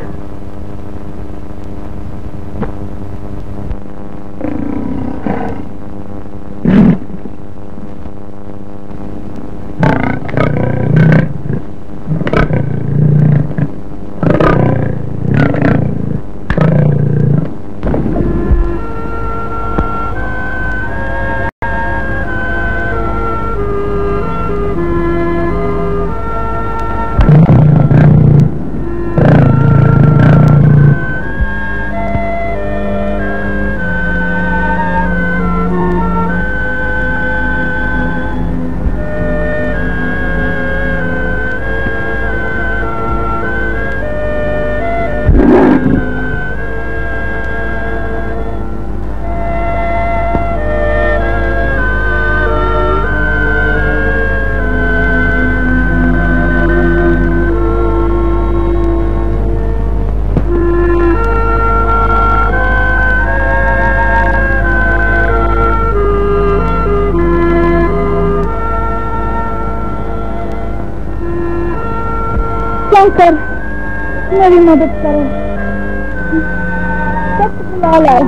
शंकर, मेरी मदद करो, सब बुला लाओ।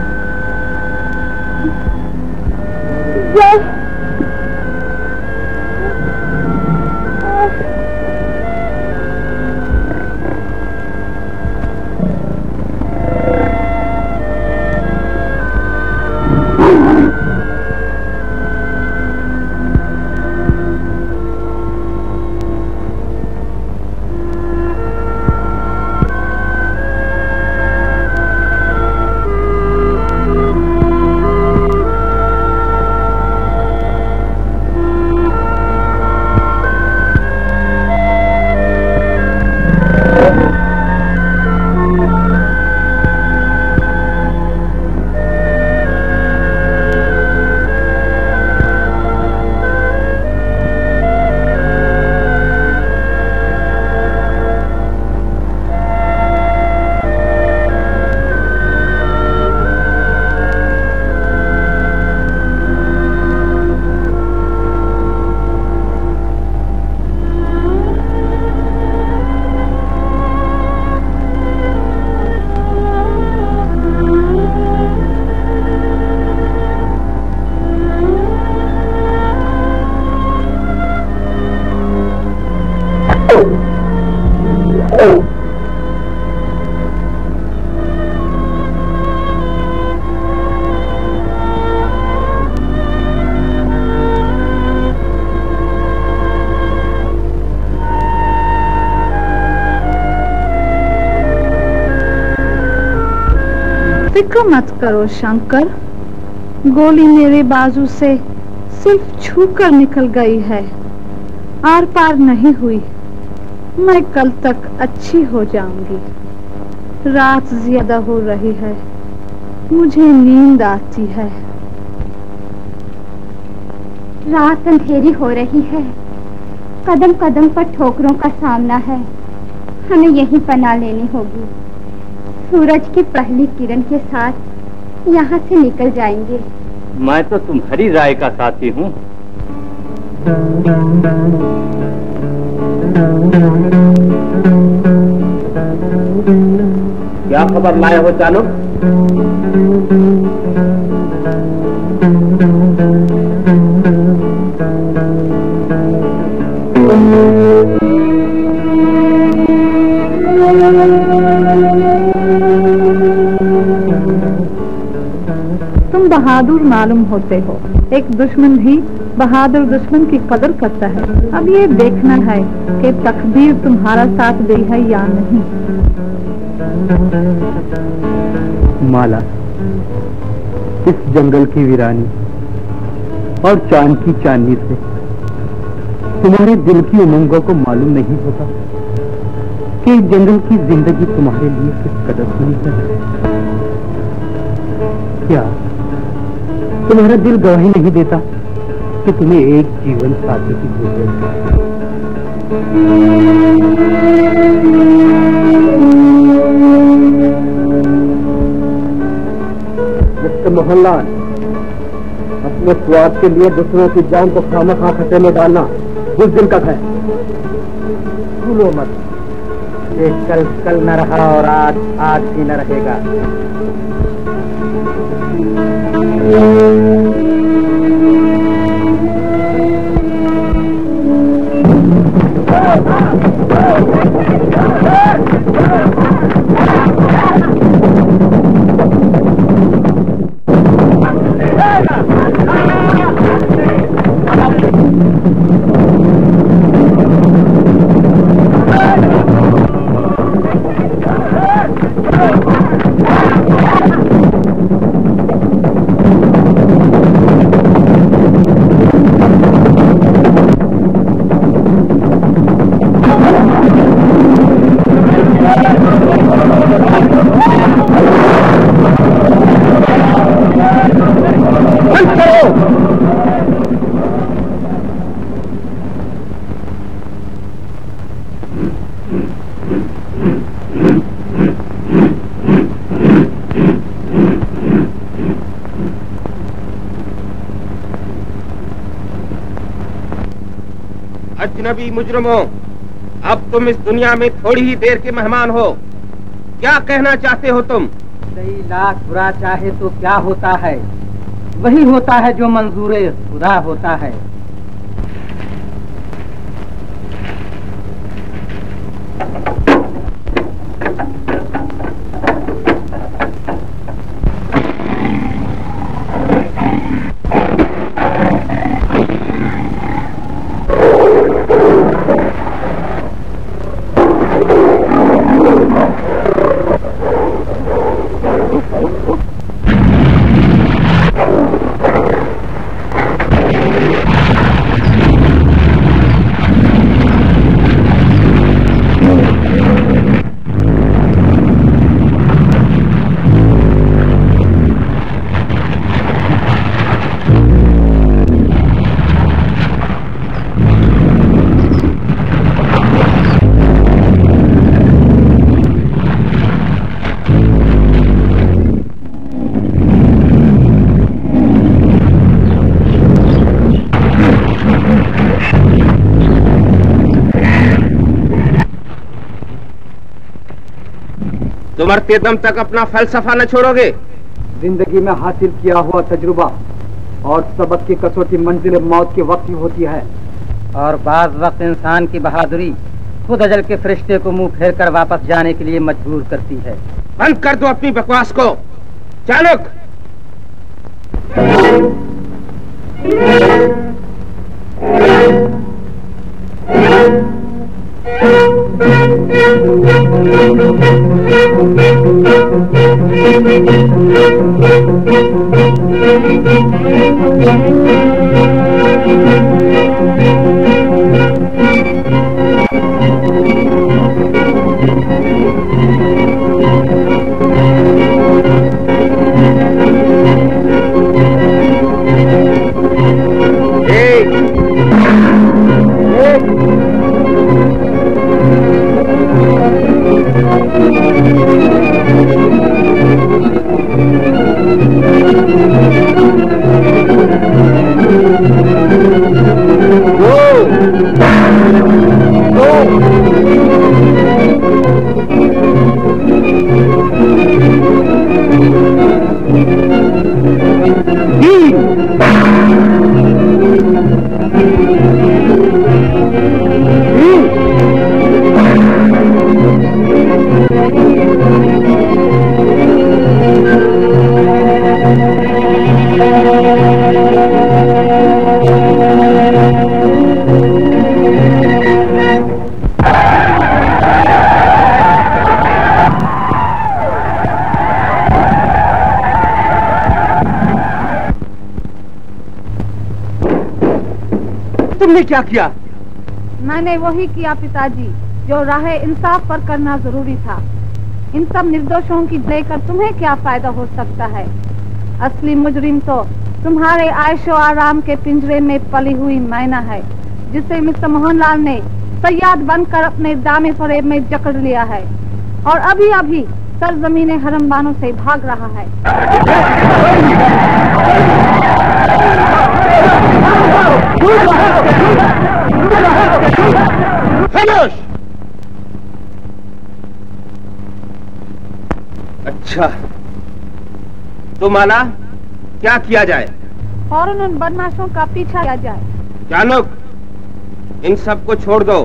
जय फिक्र मत करो शंकर, गोली मेरे बाजू से सिर्फ छूकर निकल गई है, आर पार नहीं हुई। मैं कल तक अच्छी हो जाऊंगी। रात ज्यादा हो रही है, मुझे नींद आती है। रात अंधेरी हो रही है, कदम कदम पर ठोकरों का सामना है, हमें यहीं पनाह लेनी होगी। सूरज की पहली किरण के साथ यहाँ से निकल जाएंगे। मैं तो तुम्हारी राय का साथी हूँ। क्या खबर लाए हो चालुक? तुम बहादुर मालूम होते हो। एक दुश्मन भी बहादुर दुश्मन की कदर करता है। अब ये देखना है कि तकदीर तुम्हारा साथ दे है या नहीं। माला, इस जंगल की वीरानी और चांद की चांदनी से तुम्हारे दिल की उमंगों को मालूम नहीं होता कि इस जंगल की जिंदगी तुम्हारे लिए किस कदर हुई है। क्या तुम्हारा दिल गवाही नहीं देता कि तुम्हें एक जीवन साथी की जरूरत है? मिस्टर मोहनलाल, अपने स्वार्थ के लिए दूसरों की जान को खामखा खतरे में डालना बुज़दिल का है। भूलो मत, ये कल कल न रहा और आज आज भी न रहेगा। अजनबी मुजरिमों, अब तुम इस दुनिया में थोड़ी ही देर के मेहमान हो। क्या कहना चाहते हो तुम? सही लाख बुरा चाहे तो क्या होता है, वही होता है जो मंजूरे खुदा होता है। तुम मरते दम तक अपना फलसफा न छोड़ोगे। जिंदगी में हासिल किया हुआ तजुर्बा और सबक की कसौटी मंजिल मौत के वक्त ही होती है। और बाज वक्त इंसान की बहादुरी खुद अजल के फरिश्ते को मुंह फेर कर वापस जाने के लिए मजबूर करती है। बंद कर दो अपनी बकवास को। चालुक, तुमने क्या किया? मैंने वही किया पिताजी जो राह इंसाफ पर करना जरूरी था। इन सब निर्दोषों की लेकर तुम्हें क्या फायदा हो सकता है? असली मुजरिम तो तुम्हारे आयशो आराम के पिंजरे में पली हुई मैना है, जिसे मिस्टर मोहनलाल ने सयाद बनकर अपने दामे फरेब में जकड़ लिया है और अभी अभी सरजमीन हरमबानों से भाग रहा है। अच्छा, तो माना क्या किया जाए? फौरन उन बदमाशों का पीछा किया जाए। जानक, इन सबको छोड़ दो।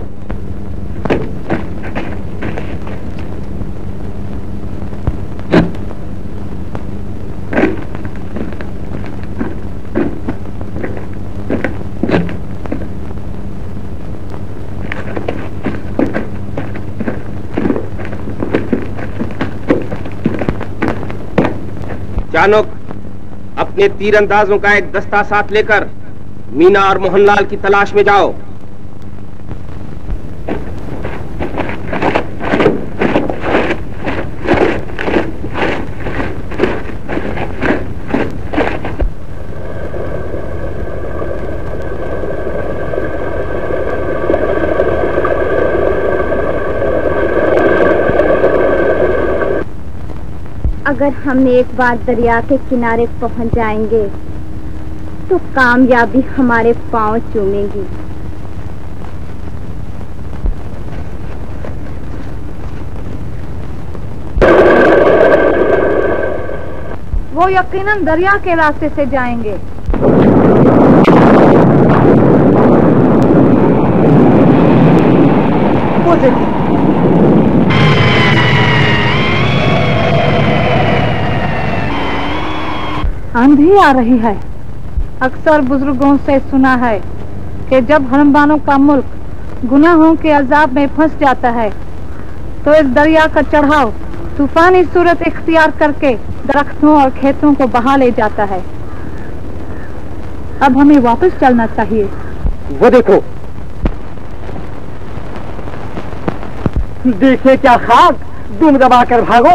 जानक, अपने तीरंदाजों का एक दस्ता साथ लेकर मीना और मोहनलाल की तलाश में जाओ। अगर हम एक बार दरिया के किनारे पहुंच जाएंगे तो कामयाबी हमारे पांव चूमेगी। वो यकीनन दरिया के रास्ते से जाएंगे। वो देखिए, आंधी आ रही है। अक्सर बुजुर्गों से सुना है कि जब हरमबानों का मुल्क गुनाहों के अजाब में फंस जाता है तो इस दरिया का चढ़ाव तूफानी सूरत इख्तियार करके दरख्तों और खेतों को बहा ले जाता है। अब हमें वापस चलना चाहिए। वो देखो, देखे क्या खाक, दुम दबा कर भागो।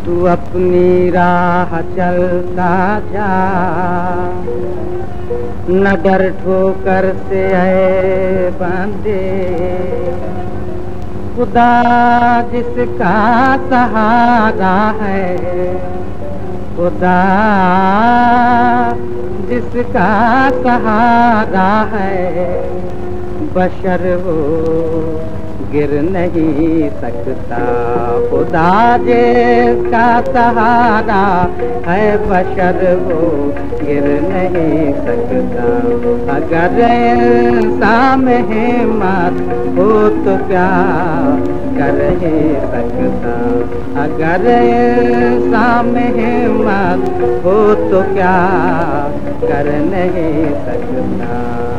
तू अपनी राह चलता जा, न डर ठोकर से ऐ बंदे, खुदा जिसका सहारा है, खुदा जिसका सहारा है, बशर वो गिर नहीं सकता। खुदा जिसका सहारा है, बशर वो गिर नहीं सकता। अगर इंसान में हिम्मत हो तो क्या कर ही सकता, अगर इंसान में हिम्मत हो तो क्या कर नहीं सकता।